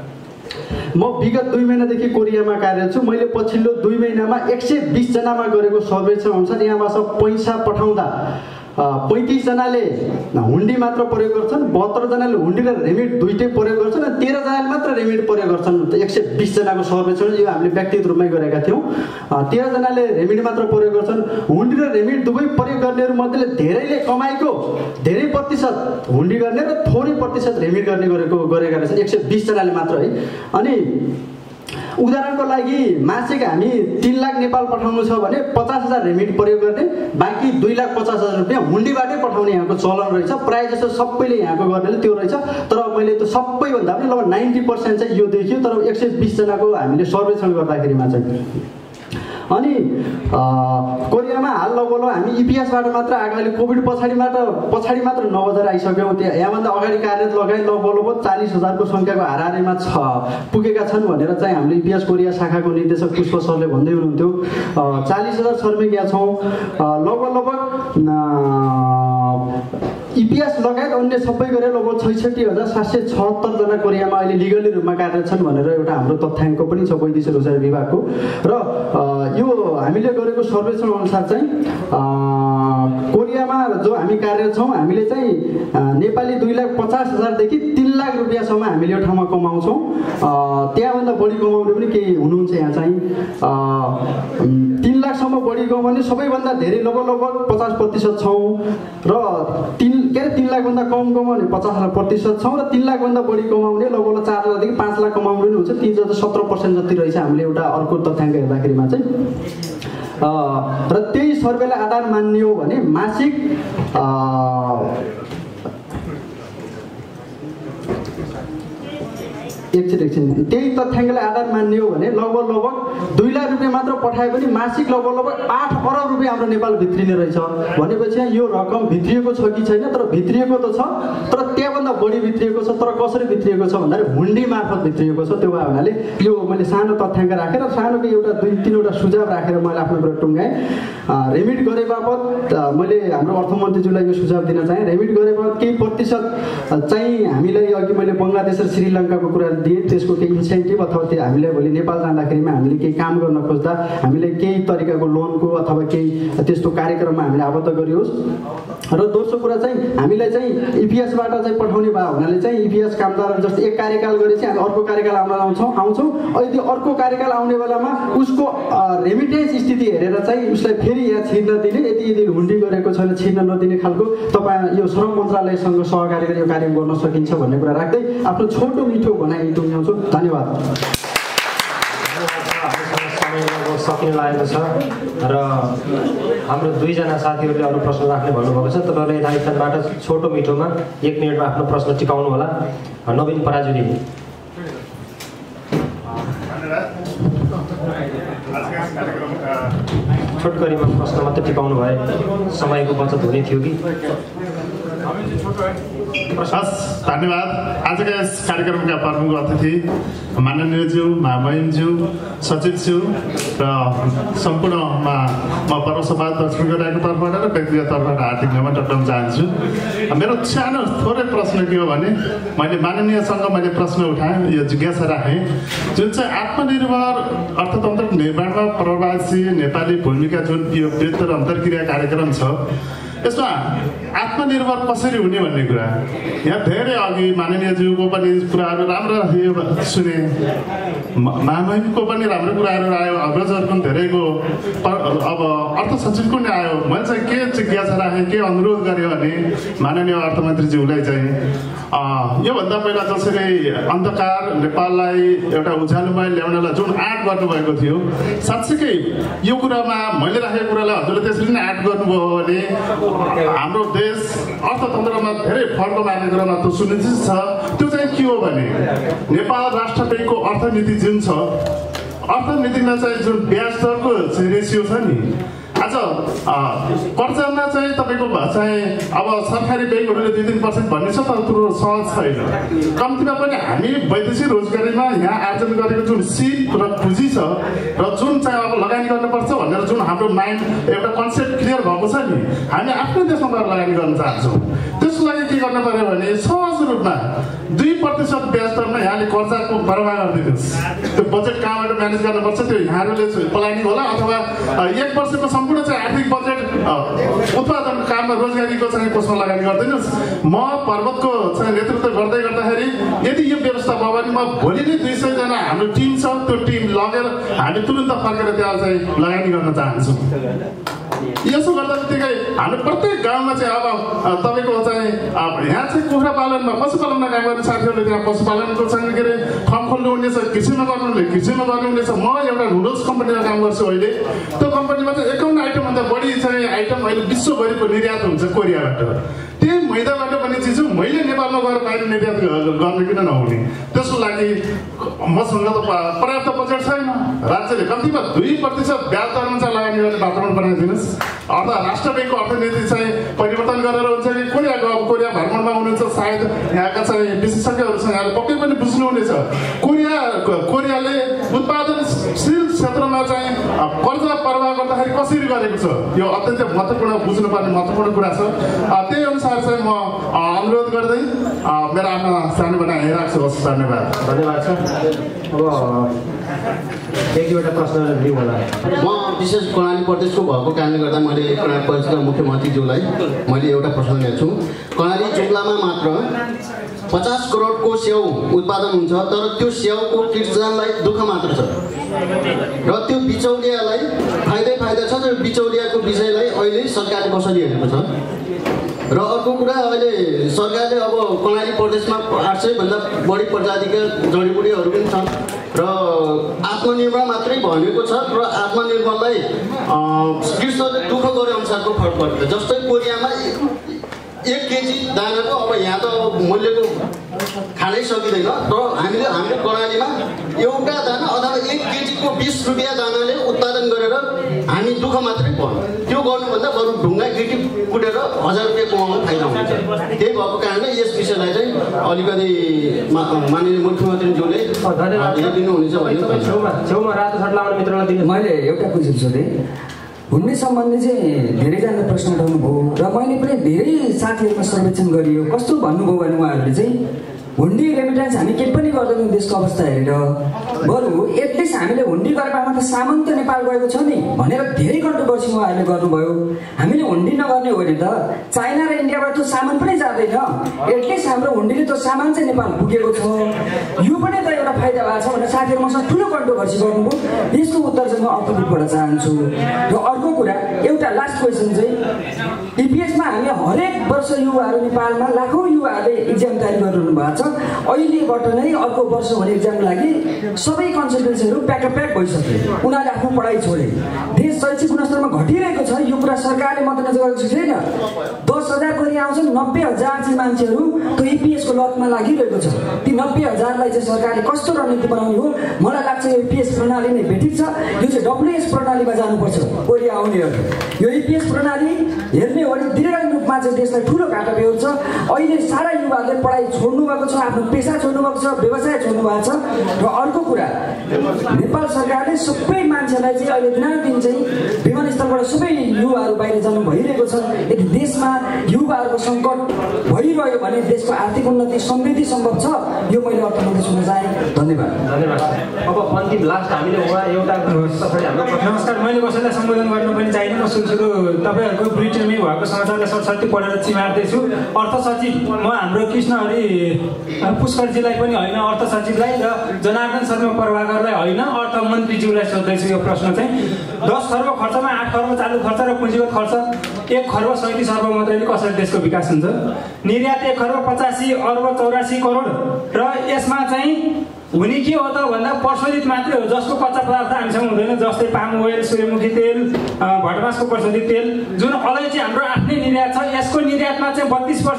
म विगत 2 महिनादेखि कोरियामा कार्यरत छु। मैले पछिल्लो 2 महिनामा 120 जनामा गरेको सर्वेक्षण अनुसार यहाँबाट पैसा पठाउँदा 35 जनाले हुन्डी मात्र प्रयोग गर्छन्, 72 जनाले हुन्डी र रेमिट दुईटै प्रयोग गर्छन्, र 13 जनाले मात्र रेमिट प्रयोग गर्छन्। 120 जनाको सर्वेक्षण यो हामीले व्यक्तिगत रूपमै गरेका थियौँ। 13 जनाले रेमिट मात्र प्रयोग गर्छन्। हुन्डी र रेमिट दुवै प्रयोग गर्नेहरू मध्येले धेरैले कमाइको धेरै प्रतिशत हुन्डी गर्ने र थोरै प्रतिशत रेमिट गर्ने गरेका रहेछन्, 120 जनाले मात्र है। अनि उदाहरणको लागि मासिक हामी 3 लाख नेपाल पठाउनु छ भने 50,000 रेमिट प्रयोग गर्ने, बाँकी 2,50,000 रुपियाँ हुन्डीबाटै पठाउने यहाँको चलन रहेछ। प्रायः जस्तो सबैले यहाँको गर्नेले त्यो रहेछ। तर मैले त सबैभन्दा पनि लगभग 90% चाहिँ यो देखियो। तर 120 जनाको हामीले सर्वेक्षण गर्दाखेरिमा चाहिँ अनि कोरियामा हाल लगभग हामी इपिएसबाट मात्र आएको, अहिले कोभिड पछाडि मात्र 9,000 आइसक्यौँ। यहाँभन्दा अगाडि कार्यरत लगायत लगभग 40,000को सङ्ख्याको हाराहारीमा पुगेका छन् भनेर चाहिँ हामीले इपिएस कोरिया शाखाको निर्देशक पुष्प सरले भन्दै हुनुहुन्थ्यो। 40,000 श्रमिक यहाँ छौँ। लगभग इपिएस लगायत अन्य सबै गरेर लगभग 66,776 जना कोरियामा अहिले लिगली रूपमा कार्यरत छन् भनेर एउटा हाम्रो तथ्याङ्क पनि छ वैदेशिक रोजगार विभागको। र यो हामीले गरेको सर्वेक्षण अनुसार चाहिँ कोरियामा जो हामी कार्यरत छौँ, हामीले चाहिँ नेपाली 2,50,000 देखि 3 लाख रुपियाँसम्म हामीले यो ठाउँमा कमाउँछौँ। त्यहाँभन्दा बढी कमाउने पनि केही हुनुहुन्छ यहाँ चाहिँ। 3 लाखसम्म बढी कमाउने सबैभन्दा धेरै लगभग 50% छौँ र 3 लाखभन्दा कम कमाउने 50% छौँ र 3 लाखभन्दा बढी कमाउने लगभग 4 लाखदेखि 5 लाख कमाउने पनि हुन्छ। 17% जति रहेछ हामीले एउटा अर्को तथ्याङ्क हेर्दाखेरिमा चाहिँ। र त्यही सर्वेलाई आधार मान्ने हो भने मासिक एकछिन त्यही तथ्याङ्कलाई आधार मान्ने हो भने लगभग 2 लाख रुपियाँ मात्र पठाए पनि मासिक लगभग 8 अरब रुपियाँ सबै हाम्रो नेपाल भित्रिने रहेछ भनेपछि यो रकम भित्रिएको छ कि छैन, तर भित्रिएको त छ, तर त्यहाँभन्दा बढी भित्रिएको छ। तर कसरी भित्रिएको छ भन्दाखेरि हुन्डी मार्फत भित्रिएको छ। त्यो भए हुनाले यो मैले सानो तथ्याङ्क राखेर सानोको एउटा 2-3वटा सुझाव राखेर मैले आफ्नो कुरा टुङ्गाएँ। रेमिट गरे बापत मैले हाम्रो अर्थमन्त्रीज्यूलाई यो सुझाव दिन चाहेँ। रेमिट गरे बापत केही प्रतिशत चाहिँ हामीलाई अघि मैले बङ्गलादेश र श्रीलङ्काको कुरा दिएँ, त्यसको केही इन्सेन्टिभ अथवा त्यो हामीलाई भोलि नेपाल जाँदाखेरिमा हामीले केही काम गर्न खोज्दा हामीले केही तरिकाको लोनको अथवा केही त्यस्तो कार्यक्रममा हामीले आबद्ध गरियोस्। र दोस्रो कुरा चाहिँ हामीलाई चाहिँ इपिएसबाट चाहिँ पठाउने भए हुनाले चाहिँ इपिएस कामदार जस्तो एक कार्यकाल गरेपछि हामी अर्को कार्यकाल आउँछौँ। यदि अर्को कार्यकाल आउने बेलामा उसको रेमिटेन्स स्थिति हेरेर चाहिँ उसलाई फेरि यहाँ छिर्न दिने, यदि हुन्डी गरेको छैन छिर्न नदिने खालको तपाईँ यो श्रम मन्त्रालयसँग सहकारी गरेर यो कार्य गर्न सकिन्छ भन्ने कुरा राख्दै आफ्नो छोटो मिठो भनाइ टुङ्ग्याउँछु। धन्यवाद। सकिन लागेको छ र हाम्रो 2जना साथीहरूले अरू प्रश्न राख्ने भन्नुभएको छ। तपाईँहरूले यथास्थानबाट छोटो मिठोमा 1 मिनटमा आफ्नो प्रश्न टिकाउनु होला। नवीन पराजुली। छोटकरीमा प्रश्न मात्रै टिकाउनु भए समयको बचत हुने थियो कि? धन्यवाद। आजका यस कार्यक्रमका प्रमुख अतिथि माननीयज्यू, महामहिमज्यू, सचिवज्यू र सम्पूर्णमा म पर्वसभा दक्षिण कोरियाको तर्फबाट र व्यक्तिगत तर्फबाट हार्दिक धन्यवाद टक्राउन चाहन्छु। मेरो सानो थोरै प्रश्न के हो भने मैले माननीयसँग मैले प्रश्न उठाएँ, यो जिज्ञासा राखेँ, जुन चाहिँ आत्मनिर्भर अर्थतन्त्र निर्माणमा प्रवासी नेपाली भूमिका जुन यो वृहत्तर अन्तर्क्रिया कार्यक्रम छ, यसमा आत्मनिर्भर कसरी हुने भन्ने कुरा यहाँ धेरै अघि माननीयज्यूको पनि कुराहरू राम्रो सुने, महामहिमको पनि राम्रो कुराहरू आयो, अग्रजहरूको पनि धेरैको, अब अर्थ सचिवको नि आयो। मैले चाहिँ के जिज्ञासा राखेँ, के अनुरोध गरेँ भने माननीय अर्थमन्त्रीज्यूलाई चाहिँ योभन्दा पहिला जसरी अन्धकार नेपाललाई एउटा उज्यालोमा ल्याउनलाई जुन आँट गर्नुभएको थियो, साँच्चीकै यो कुरामा मैले राखेको कुरालाई हजुरले त्यसरी नै आँट गर्नुभयो भने हाम्रो देश अर्थतन्त्रमा धेरै फड्को मार्ने कुरामा त्यो सुनिश्चित छ। त्यो चाहिँ के हो भने नेपाल राष्ट्र ब्याङ्कको अर्थनीति जुन छ, अर्थनीतिमा चाहिँ जुन ब्याज दरको रेसियो छ नि, आज कर्जामा चाहिँ तपाईँको चाहिँ अब सरकारी ब्याङ्कहरूले 2-3% भन्ने छ, तर त्यो सहज छैन। कम्तीमा पनि हामी वैदेशिक रोजगारीमा यहाँ आर्जन गरेको जुन सिप र पुँजी छ र जुन चाहिँ अब लगानी गर्नुपर्छ भनेर जुन हाम्रो माइन्ड एउटा कन्सेप्ट क्लियर भएको छ नि, हामी आफ्नै देशमा गएर लगानी गर्न चाहन्छौँ। त्यसको लागि के गर्नु पर्यो भने सहज रूपमा 2% ब्याज दरमा यहाँले कर्जाको बर्बाद गरिदिनुहोस्। त्यो बजेट कहाँबाट म्यानेज गर्नुपर्छ त्यो यहाँहरूले प्लानिङ होला, अथवा 1% सम्पूर्ण चाहिँ आर्थिक बजेट उत्पादन काममा रोजगारीको चाहिँ कोषमा लगानी गरिदिनुहोस्। म पर्वतको चाहिँ नेतृत्व गर्दै गर्दाखेरि यदि यो व्यवस्था भयो भने म भोलि नै 200 जना हाम्रो टिम छ, त्यो टिम लगेर हामी तुरुन्त फर्केर त्यहाँ चाहिँ लगानी गर्न चाहन्छौँ। यसो गर्दा बित्तिकै हाम्रो प्रत्येक गाउँमा चाहिँ अब तपाईँको चाहिँ यहाँ चाहिँ कुखुरा पालनमा पशुपालनमा काम गर्ने साथीहरूले त्यहाँ पशुपालनको चाहिँ के अरे फर्म खोल्नु हुनेछ, कृषिमा गर्नुहुनेछ। म एउटा नुडल्स कम्पनीमा काम गर्छु अहिले। त्यो कम्पनीमा चाहिँ 51 आइटमभन्दा बढी चाहिँ आइटम अहिले विश्वभरिको निर्यात हुन्छ कोरियाबाट। त्यही मैदाबाट पनि चिज मैले नेपालमा गएर बाहिर निर्यात गर्ने किन नहुने? त्यसको लागि मसँग त पर्याप्त बजेट छैन। राज्यले कम्तीमा 2% ब्याज दरमा चाहिँ लगानी गर्ने वातावरण बनाइदिनुहोस्। राष्ट्र ब्याङ्कको अर्थनीति चाहिँ परिवर्तन गरेर हुन्छ कि कोरियाको अब कोरिया भ्रमणमा हुनुहुन्छ, सायद यहाँका चाहिँ विशेषज्ञहरूसँग यहाँले पक्कै पनि बुझ्नुहुनेछ। कोरियाले उत्पादनशील क्षेत्रमा चाहिँ कर्जा प्रवाह गर्दाखेरि कसरी गरेको छ, यो अत्यन्तै महत्त्वपूर्ण बुझ्नुपर्ने महत्त्वपूर्ण कुरा छ। त्यही अनुसार चाहिँ म अनुरोध गर्दै मेरो आफ्नो सानो बना हेरिरहेको छु। धन्यवाद। धन्यवाद छ। अब एक दुईवटा प्रश्न लिउँ होला। म विशेष कर्णाली प्रदेशको भएको कारणले गर्दा मैले कर्णाली प्रदेशका मुख्यमन्त्रीज्यूलाई मैले एउटा प्रश्न ल्याएको छु। कर्णाली जिल्लामा मात्र 50 करोडको स्याउ उत्पादन हुन्छ, तर त्यो स्याउको किसानलाई दुःख मात्र छ र त्यो बिचौलियालाई फाइदा छ। त्यो बिचौलियाको विषयलाई अहिले सरकारले कसरी हेरेको छ? र अर्को कुरा, अहिले सरकारले अब कर्णाली प्रदेशमा 800 भन्दा बढी प्रजातिका जडीबुटीहरू पनि छन् र आत्मनिर्भर मात्रै भनेको छ र आत्मनिर्भरलाई कृषकले दुःख गरे अनुसारको फरक पर्छ। जस्तै कोरियामा 1 केजी दानाको अब यहाँ त मूल्यको खानै सकिँदैन। तर हामीले हाम्रो प्रणालीमा एउटा दाना अथवा 1 केजीको 20 रुपियाँ दानाले उत्पादन गरेर हामी दुःख मात्रै पर्छ। त्यो गर्नुभन्दा बरु ढुङ्गा गिटी कुटेर 1000 रुपियाँ कमाउनु फाइदा हुन्छ। त्यही भएको कारणले यस विषयलाई चाहिँ अलिकति माननीय मुख्यमन्त्रीज्यूले दिनुहुनेछ भन्ने छेउमा रातो सर्ट लाउने मित्रलाई दिनु। मैले एउटा क्वेसन सोधेँ, हुन्डी सम्बन्धी चाहिँ धेरैजना प्रश्न उठाउनु भयो र मैले पनि धेरै साथीहरूमा सर्वेक्षण गरियो। कस्तो भन्नुभयो भने उहाँहरूले चाहिँ हुन्डी रेमिटेन्स हामी केही पनि गर्दैनौँ देशको अवस्था हेरेर, बरु एटलिस्ट हामीले हुन्डी गरेर त सामान त नेपाल गएको छ नि भनेर धेरै कन्ट्रोभर्सी उहाँहरूले गर्नुभयो। हामीले हुन्डी नगर्ने हो भने त चाइना र इन्डियाबाट त्यो सामान पनि जाँदैन, एटलिस्ट हाम्रो हुन्डीले त्यो सामान चाहिँ नेपाल पुगेको छ, यो पनि त एउटा फाइदा भएको छ भनेर साथीहरू मसँग ठुलो कन्ट्रोभर्सी गर्नुभयो। यसको उत्तर चाहिँ म अर्थविदबाट चाहन्छु। र अर्को कुरा, एउटा लास्ट क्वेसन चाहिँ इपिएसमा हामी हरेक वर्ष युवाहरू नेपालमा लाखौँ युवाहरूले इक्जाम तयारी गरिरहनु भएको छ। अहिलेबाट नै अर्को वर्ष हुने इक्जामको लागि सबै कन्सल्टेन्सीहरू प्याक भइसक्यो, उनीहरूले आफ्नो पढाइ छोडे। देश शैक्षिक गुणस्तरमा घटिरहेको छ, यो कुरा सरकारले मध्यनजर गरेको छैन। 10,000 गरी आउँछन्, 90,000 चाहिँ मान्छेहरू त्यो इपिएसको लतमा लागिरहेको छ। ती 90,000लाई चाहिँ सरकारले कस्तो रणनीति बनाउने हो? मलाई लाग्छ यो इपिएस प्रणाली नै भेटिक छ, यो चाहिँ डब्लुएस प्रणालीमा जानुपर्छ भोलि आउनेहरू। यो इपिएस प्रणाली हेर्ने हो भने दीर्घकालीन रूपमा चाहिँ देशलाई ठुलो घाटा बेहोर्छ। अहिले सारा युवाहरूले पढाइ छोड्नु भएको छ, आफ्नो पेसा छोड्नु भएको छ, व्यवसाय छोड्नु भएको छ। र अर्को कुरा, नेपाल सरकारले सबै मान्छेलाई चाहिँ अहिले दिनादिन चाहिँ विमानस्थलबाट सबै युवाहरू बाहिर जानु भइरहेको छ। यदि देशमा युवाहरूको सङ्कट भइरह्यो भने देशको आर्थिक उन्नति समृद्धि सम्भव छ। यो मैले अर्थमन्त्री सुन्न चाहेँ। धन्यवाद। अब अन्तिम लास्ट हामीले उहाँ एउटा नमस्कार, मैले कसैलाई सम्बोधन गर्न पनि चाहिनँ। म सुरु तपाईँहरूको ब्रिटेनमै भएको समाचारलाई सरसर्ती पढेर चिमार्दैछु। अर्थ सचिव म हाम्रो कृष्णहरि पुष्करजीलाई पनि होइन, अर्थ सचिवलाई र जनार्दन शर्मा प्रभाकरलाई होइन, अर्थमन्त्रीज्यूलाई सोध्दैछु यो प्रश्न चाहिँ। 10 खर्ब खर्चमा 8 खर्ब चालु खर्च र पुँजीगत खर्च 1 खर्ब 37 अर्ब मात्रै कसरी देशको विकास हुन्छ? निर्यात 1 खर्ब 85 अर्ब 84 करोड र यसमा चाहिँ हुने के हो त भन्दा प्रशोधित मात्रै हो, जसको कच्चा पदार्थ हामीसँग हुँदैन, जस्तै पाम ओइल, सूर्यमुखी तेल, भटमासको प्रशोधित तेल, जुन अलैँची हाम्रो आफ्नै निर्यात छ। यसको निर्यातमा चाहिँ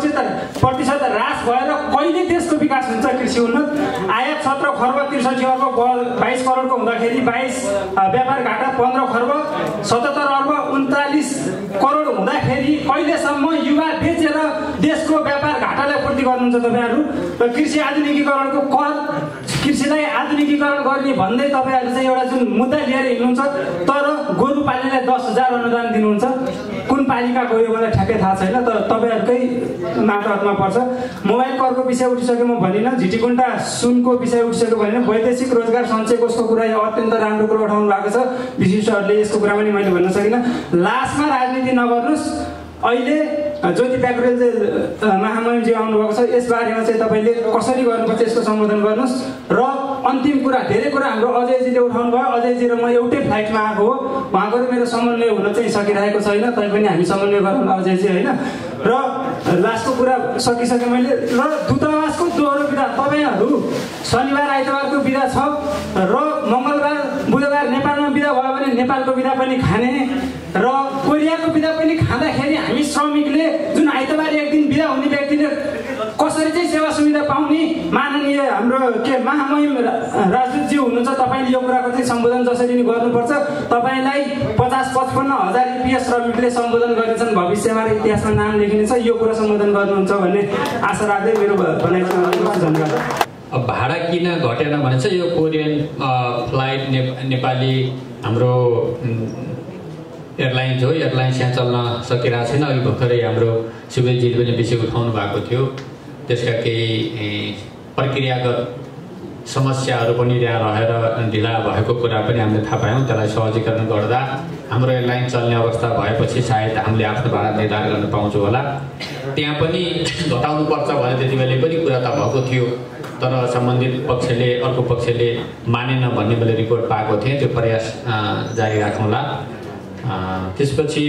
32% ह्रास भएर कहिले देशको विकास हुन्छ? कृषि उन्नत आयात 17 खर्ब 63 अर्ब 22 करोडको हुँदाखेरि 22 व्यापार घाटा 15 खर्ब 77 अर्ब 39 करोड हुँदाखेरि कहिलेसम्म युवा बेचेर देशको व्यापार घाटालाई पूर्ति गर्नुहुन्छ तपाईँहरू? र कृषि आधुनिकीकरणको कर, कृषिलाई आधुनिकीकरण गर्ने भन्दै तपाईँहरू चाहिँ एउटा जुन मुद्दा लिएर हिँड्नुहुन्छ, तर गोरु पाल्नेलाई 10,000 अनुदान दिनुहुन्छ। कुन पालिका गयो मलाई ठ्याक्कै थाहा छैन, तर तपाईँहरूकै मातहतमा पर्छ। मोबाइल करको विषय उठिसक्यो म भनिनँ, झिटिकुन्टा सुनको विषय उठिसक्यो भने वैदेशिक रोजगार सञ्चय कोषको कुरा यो अत्यन्त राम्रो कुरो उठाउनु भएको छ। विशिष्टहरूले यसको कुरा पनि मैले भन्न सकिनँ। लास्टमा राजनीति नगर्नुहोस्। अहिले ज्योति प्याकुरेल चाहिँ महामहिमजी आउनुभएको छ, यसबारेमा चाहिँ तपाईँले कसरी गर्नुपर्छ यसको सम्बोधन गर्नुहोस्। र अन्तिम कुरा, धेरै कुरा हाम्रो अजयजीले उठाउनु भयो। अजयजी र म एउटै फ्लाइटमा आएको हो, उहाँको र मेरो समन्वय हुन चाहिँ सकिरहेको छैन, तैपनि हामी समन्वय गरौँ अजयजी होइन। र लास्टको कुरा सकिसकेँ मैले। र दूतावासको दोहोरो बिदा, तपाईँहरू शनिबार आइतबारको बिदा छ र मङ्गलबार बुधबार नेपालमा बिदा भयो भने नेपालको बिदा पनि खाने र कोरियाको बिदा पनि खाँदाखेरि हामी श्रमिकले जुन आइतबार एक दिन बिदा हुने व्यक्तिले कसरी चाहिँ सेवा सुविधा पाउने? माननीय हाम्रो महामहिम राजदूतज्यू हुनुहुन्छ, तपाईँले यो कुराको चाहिँ सम्बोधन जसरी नै गर्नुपर्छ। तपाईँलाई 50-55 हजार इपिएस श्रमिकले सम्बोधन गरेछन्, भविष्यमा र इतिहासमा नाम लेखिनेछ। यो कुरा सम्बोधन गर्नुहुन्छ भन्ने आशा राख्दै मेरो भनाइ धन्यवाद। अब भाडा किन घटेन भने चाहिँ यो कोरियन फ्लाइट नेपाली हाम्रो एयरलाइन्स हो, एयरलाइन्स यहाँ चल्न सकिरहेको छैन। अघि भर्खरै हाम्रो शिवजीले पनि विषय उठाउनु भएको थियो, त्यसका केही प्रक्रियागत समस्याहरू पनि त्यहाँ रहेर ढिला भएको कुरा पनि हामीले थाहा पायौँ। त्यसलाई सहजीकरण गर्दा हाम्रो एयरलाइन चल्ने अवस्था भएपछि सायद हामीले आफ्नो भाडा निर्धारण गर्न पाउँछौँ होला। त्यहाँ पनि घटाउनुपर्छ भने त्यति बेला पनि कुरा त भएको थियो, तर सम्बन्धित पक्षले अर्को पक्षले मानेन भन्ने मैले रिपोर्ट पाएको थिएँ। त्यो प्रयास जारी राखौँला। त्यसपछि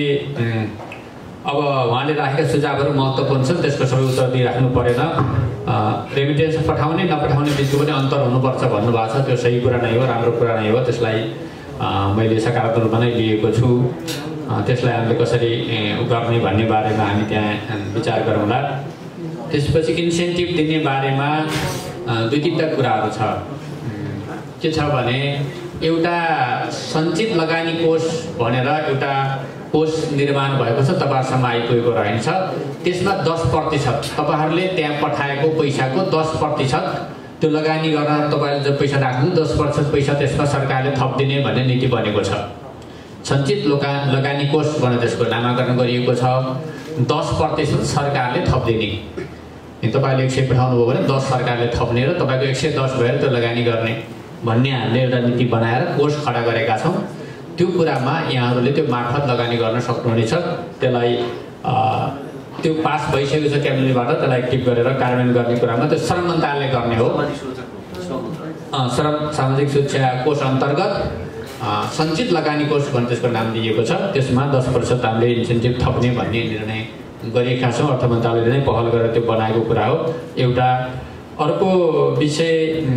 अब उहाँले राखेका सुझावहरू महत्त्वपूर्ण छन्, त्यसको सबै उत्तर दिइराख्नु परेन। रेमिटेन्स पठाउने नपठाउने बिचको पनि अन्तर हुनुपर्छ भन्नुभएको छ, त्यो सही कुरा नै हो, राम्रो कुरा नै हो। त्यसलाई मैले सकारात्मक रूपमा नै लिएको छु। त्यसलाई हामीले कसरी गर्ने भन्ने बारेमा हामी त्यहाँ विचार गरौँला। त्यसपछि इन्सेन्टिभ दिने बारेमा दुई तीनटा कुराहरू छ। के छ भने एउटा सञ्चित लगानी कोष भनेर एउटा कोष निर्माण भएको छ, तपाईहरुसम्म आइपुगेको रहेछ। त्यसमा 10% तपाईहरुले त्यहाँ पठाएको पैसाको 10% त्यो लगानी गर्न तपाईले जो पैसा राख्नु 10% पैसा त्यसमा सरकारले थप दिने भन्ने नीति बनेको छ। सञ्चित लगानी कोष भनेर त्यसको नामाकरण गरिएको छ। 10% सरकारले थप दिने। तपाईले 100 पठाउनु भयो भने 10 सरकारले थप्ने र तपाईको 110 भएर त्यो लगानी गर्ने भन्ने हामीले एउटा नीति बनाएर कोष खडा गरेका छौं। त्यो कुरामा यहाँहरूले त्यो मार्फत लगानी गर्न सक्नुहुनेछ। त्यसलाई त्यो पास भइसकेको छ क्याबिनेटबाट, त्यसलाई एक्टिभ गरेर कार्यान्वयन गर्ने कुरामा त्यो श्रम मन्त्रालयले गर्ने हो। श्रम सामाजिक सुरक्षा कोष अन्तर्गत सञ्चित लगानी कोष भन्ने त्यसको नाम दिएको छ। त्यसमा 10% हामीले इन्सेन्टिभ थप्ने भन्ने निर्णय गरिएका छौँ। अर्थ मन्त्रालयले नै पहल गरेर त्यो बनाएको कुरा हो। एउटा अर्को विषय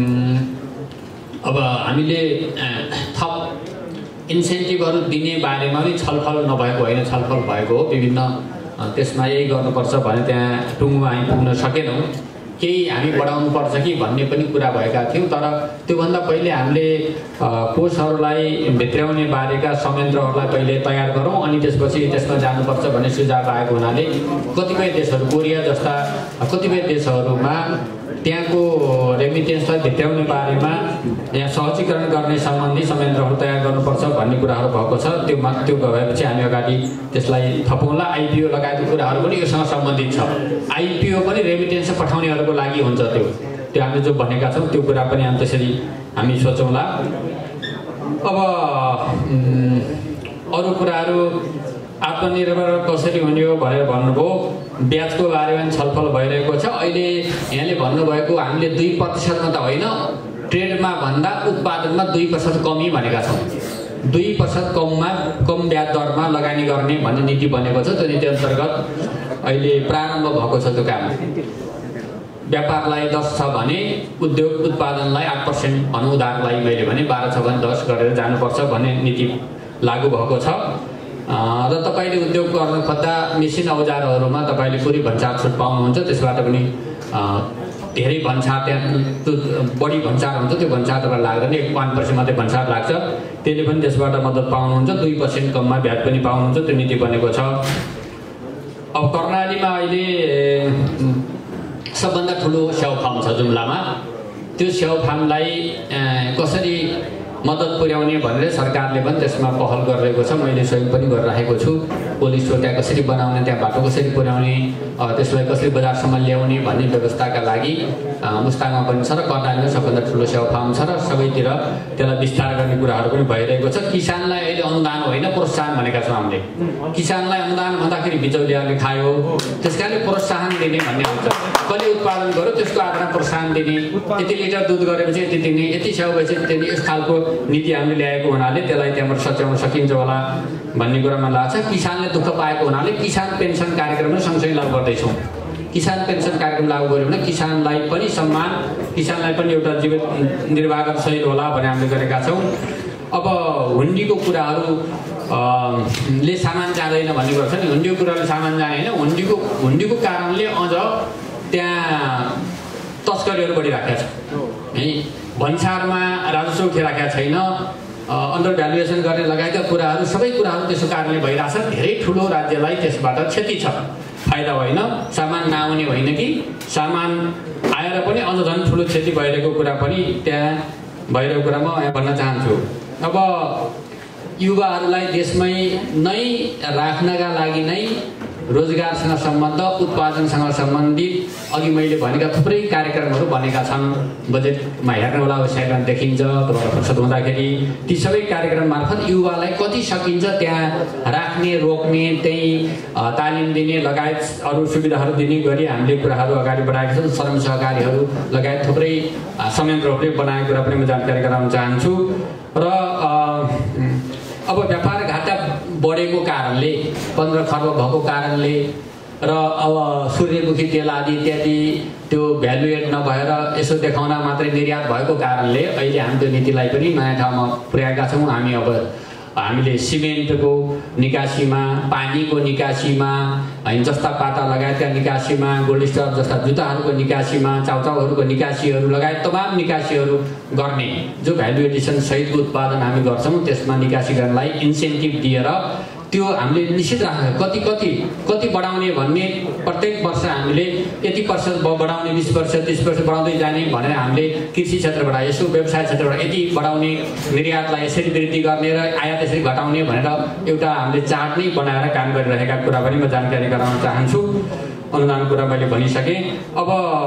अब हामीले थप इन्सेन्टिभहरू दिने बारेमा पनि छलफल नभएको होइन, छलफल भएको हो। विभिन्न त्यसमा यही गर्नुपर्छ भने त्यहाँ टुङ्गोमा हामी पुग्न सकेनौँ। केही हामी बढाउनु पर्छ कि भन्ने पनि कुरा भएका थियौँ। तर त्योभन्दा पहिले हामीले कोषहरूलाई भित्र्याउने बारेका संयन्त्रहरूलाई पहिले तयार गरौँ, अनि त्यसपछि त्यसमा जानुपर्छ भन्ने सुझाव आएको हुनाले कतिपय देशहरू, कोरिया जस्ता कतिपय देशहरूमा त्यहाँको रेमिटेन्सलाई भित्र्याउने बारेमा यहाँ सहजीकरण गर्ने सम्बन्धी संयन्त्रहरू तयार गर्नुपर्छ भन्ने कुराहरू भएको छ। त्यो भएपछि हामी अगाडि त्यसलाई थपौँला। आइपिओ लगायतको कुराहरू पनि योसँग सम्बन्धित छ। आइपिओ पनि रेमिटेन्स पठाउनेहरूको लागि हुन्छ। त्यो हामीले जो भनेका छौँ त्यो कुरा पनि हामी त्यसरी हामी सोचौँला। अब अरू कुराहरू आत्मनिर्भर कसरी हुने हो भनेर भन्नुभयो। ब्याजको बारेमा छलफल भइरहेको छ। अहिले यहाँले भन्नुभएको हामीले 2% त होइन, ट्रेडमा भन्दा उत्पादनमा 2% कमी भनेका छौँ। 2% कम ब्याज दरमा लगानी गर्ने भन्ने नीति बनेको छ। त्यो नीति अन्तर्गत अहिले प्रारम्भ भएको छ त्यो काम। व्यापारलाई 10 छ भने उद्योग उत्पादनलाई 8% भनौँ, उधारलाई मैले भने 12 छ भने 10 गरेर जानुपर्छ भन्ने नीति लागू भएको छ। र तपाईले उद्योग गर्न खोज्दा मेसिन औजारहरूमा तपाईले पुरै भन्सार छुट पाउनुहुन्छ। त्यसबाट पनि धेरै भन्सार, त्यहाँ बढी भन्सार हुन्छ, त्यो भन्सार तपाईलाई लाग्दैन। 1% मात्रै भन्सार लाग्छ, त्यसले पनि त्यसबाट मद्दत पाउनुहुन्छ। 2% कममा ब्याज पनि पाउनुहुन्छ। त्यो नीति बनेको छ। अब कर्णालीमा अहिले सबभन्दा ठुलो स्याउ फार्म छ जुम्लामा। त्यो स्याउ फार्मलाई कसरी मद्दत पुर्याउने भनेर सरकारले पनि त्यसमा पहल गरिरहेको छ। मैले स्वयं पनि गरिरहेको छु। कोल्ड स्टोर त्यहाँ कसरी बनाउने, त्यहाँ बाटो कसरी पुर्याउने, त्यसलाई कसरी बजारसम्म ल्याउने भन्ने व्यवस्थाका लागि मुस्ताङमा पनि छ र कर्णालीमा सबभन्दा ठुलो स्याउ फार्म छ र सबैतिर त्यसलाई विस्तार गर्ने कुराहरू पनि भइरहेको छ। किसानलाई अहिले अनुदान होइन प्रोत्साहन भनेका छौँ हामीले। किसानलाई अनुदान भन्दाखेरि बिचौलियाले खायो, त्यसकारणले प्रोत्साहन दिने भन्ने हुन्छ। कसले उत्पादन गर्यो त्यसको आधारमा प्रोत्साहन दिने। यति लिटर दुध गरेपछि यति दिने, यति स्याउ भएपछि त्यति, यस खालको नीति हामीले ल्याएको हुनाले त्यसलाई त्यहाँबाट सच्याउन सकिन्छ होला भन्ने कुरामा लाग्छ। किसानले दुःख पाएको हुनाले किसान पेन्सन कार्यक्रम सँगसँगै लागू गर्दैछौँ। किसान पेन्सन कार्यक्रम लागू गर्यो भने किसानलाई पनि सम्मान, किसानलाई पनि एउटा जीवित निर्वाहको सही होला भने हामीले गरेका छौँ। अब हुन्डीको कुराहरू ले सामान जाँदैन भन्ने कुरा छ नि। हुन्डीको कुराले सामान जाने होइन, हुन्डीको कारणले अझ त्यहाँ तस्करीहरू बढिराखेका छ है। भन्सारमा राजस्व उठिराखेका छैन, अन्डर भ्यालुएसन गर्ने लगायतका कुराहरू, सबै कुराहरू त्यसको कारणले भइरहेछ। धेरै ठुलो राज्यलाई त्यसबाट क्षति छ, फाइदा होइन। सामान नआउने होइन कि सामान आएर पनि अझ झन् ठुलो क्षति भइरहेको कुरा पनि त्यहाँ भइरहेको कुरा म यहाँ भन्न चाहन्छु। अब युवाहरूलाई देशमै नै राख्नका लागि नै रोजगारसँग सम्बन्ध, उत्पादनसँग सम्बन्धित अघि मैले भनेका थुप्रै कार्यक्रमहरू बनेका छन्। बजेटमा हेर्नुहोला, वेबसाइटमा देखिन्छ तपाईँलाई फुर्सद हुँदाखेरि। ती सबै कार्यक्रम मार्फत युवालाई कति सकिन्छ त्यहाँ राख्ने, रोक्ने, त्यही तालिम दिने लगायत अरू सुविधाहरू दिने गरी हामीले कुराहरू अगाडि बढाएका छौँ। श्रम सहकारीहरू लगायत थुप्रै संयन्त्रहरूले बनाएको कुरा पनि म जानकारी गराउन चाहन्छु। र अब व्यापार घाटा बढेको कारणले, 15 खर्ब भएको कारणले र अब सूर्यमुखी तेल आदि इत्यादि त्यो भ्यालुएट नभएर यसो देखाउन मात्रै निर्यात भएको कारणले अहिले हामी त्यो नीतिलाई पनि नयाँ ठाउँमा पुर्याएका छौँ। हामी अब हामीले सिमेन्टको निकासीमा, पानीको निकासीमा, होइन जस्ता पाता लगायतका निकासीमा, गोल्ड स्टार जस्ता जुत्ताहरूको निकासीमा, चाउचाउहरूको निकासीहरू लगायत तमाम निकासीहरू गर्ने जो भ्यालु एडिसन सहितको उत्पादन हामी गर्छौँ त्यसमा निकासी गर्नलाई इन्सेन्टिभ दिएर त्यो हामीले निश्चित राखेको कति बढाउने भन्ने प्रत्येक वर्ष हामीले यति प्रतिशत बढाउने 20% 30% बढाउँदै जाने भनेर हामीले कृषि क्षेत्रबाट यसो व्यवसाय क्षेत्रबाट यति बढाउने, निर्यातलाई यसरी वृद्धि गर्ने र आयात यसरी घटाउने भनेर एउटा हामीले चार्ट नै बनाएर काम गरिरहेका कुरा पनि म जानकारी गराउन चाहन्छु। अनुदान कुरा मैले भनिसकेँ। अब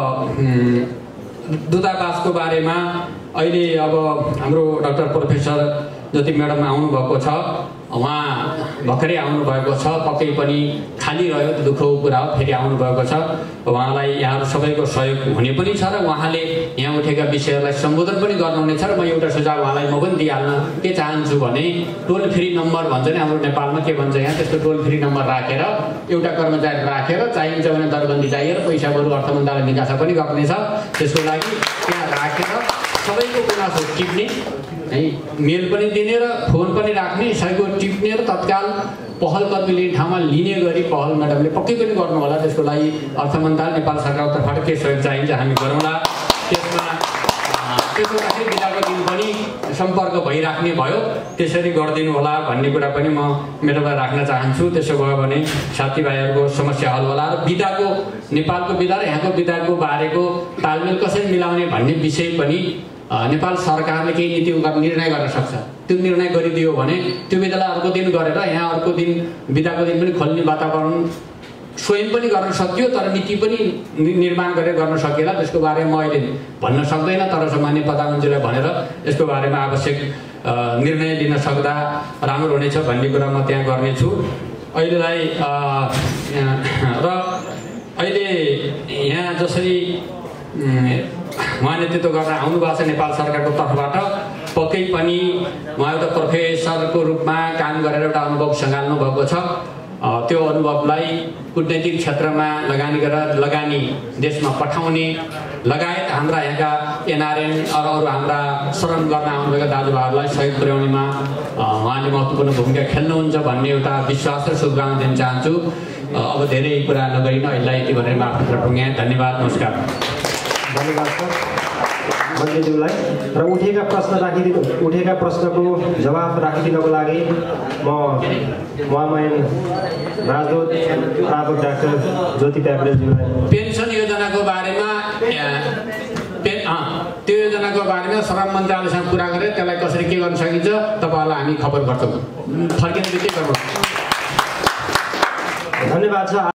दूतावासको बारेमा अहिले अब हाम्रो डाक्टर प्रोफेसर ज्योति म्याडम आउनुभएको छ, उहाँ भर्खरै आउनुभएको छ, पक्कै पनि खाली रह्यो त्यो दुःखको कुरा हो, फेरि आउनुभएको छ। उहाँलाई यहाँहरू सबैको सहयोग हुने पनि छ र उहाँले यहाँ उठेका विषयहरूलाई सम्बोधन पनि गर्नुहुनेछ र म एउटा सुझाव उहाँलाई म पनि दिइहाल्न के चाहन्छु भने टोल फ्री नम्बर भन्छ नि हाम्रो नेपालमा, के भन्छ यहाँ त्यस्तो टोल फ्री नम्बर राखेर एउटा कर्मचारी राखेर चाहिन्छ भने दरबन्दी चाहिएर पैसा बरु अर्थ मन्त्रालय निकासा पनि गर्नेछ, त्यसको लागि त्यहाँ राखेर सबैको गुनासो टिप्ने है, मेल पनि दिने र फोन पनि राख्ने, सबैको टिप्ने र तत्काल पहल कदमी लिने ठाउँमा लिने गरी पहल म्याडमले पक्कै पनि गर्नु होला। त्यसको लागि अर्थ मन्त्रालय नेपाल सरकारको तर्फबाट के सहयोग चाहिन्छ हामी गरौँला। त्यसमा त्यसको लागि बिदाको दिन पनि सम्पर्क भइराख्ने भयो, त्यसरी गरिदिनु होला भन्ने कुरा पनि म मेरोमा राख्न चाहन्छु। त्यसो भयो भने साथीभाइहरूको समस्या हल होला र बिदाको नेपालको बिदा र यहाँको बिदाको बारेको तालमेल कसरी मिलाउने भन्ने विषय पनि नेपाल सरकारले केही नीति निर्णय गर्न सक्छ। त्यो निर्णय गरिदियो भने त्यो बिदालाई अर्को दिन गरेर यहाँ अर्को दिन बिदाको दिन पनि खोल्ने वातावरण स्वयं पनि गर्न सकियो, तर नीति पनि निर्माण गरेर गर्न सकिएला। त्यसको बारेमा म अहिले भन्न सक्दैन, तर सामान्य प्रधानमन्त्रीलाई भनेर यसको बारेमा आवश्यक निर्णय लिन सक्दा राम्रो हुनेछ भन्ने कुरा म त्यहाँ गर्नेछु। अहिलेलाई र अहिले यहाँ जसरी उहाँ नेतृत्व गरेर आउनुभएको छ नेपाल सरकारको तर्फबाट, पक्कै पनि उहाँ एउटा प्रोफेसरको रूपमा काम गरेर एउटा अनुभव सँगाल्नु भएको छ। त्यो अनुभवलाई कूटनैतिक क्षेत्रमा लगानी देशमा पठाउने लगायत हाम्रा यहाँका एनआरएन र अरू हाम्रा श्रम गर्न आउनुभएका दाजुभाइहरूलाई सहयोग पुर्याउनेमा उहाँले महत्त्वपूर्ण भूमिका खेल्नुहुन्छ भन्ने एउटा विश्वास र शुभकामना दिन चाहन्छु। अब धेरै कुरा नगरिन अहिलेलाई यति भनेर म आफ्नो कुरा टुङ्ग्याएँ। धन्यवाद, नमस्कार। धन्यवाद सर मन्त्रीज्यूलाई। र उठेका प्रश्नको जवाफ राखिदिनको लागि म महामहिम राजदूत प्राध्यापक डाक्टर ज्योति प्याकुरेलज्यूलाई पेन्सन योजनाको बारेमा त्यो योजनाको बारेमा श्रम मन्त्रालयसँग कुरा गरेर त्यसलाई कसरी के गर्न सकिन्छ तपाईँहरूलाई हामी खबर गर्छौँ। फर्किने बित्तिकै गर्नु। धन्यवाद छ।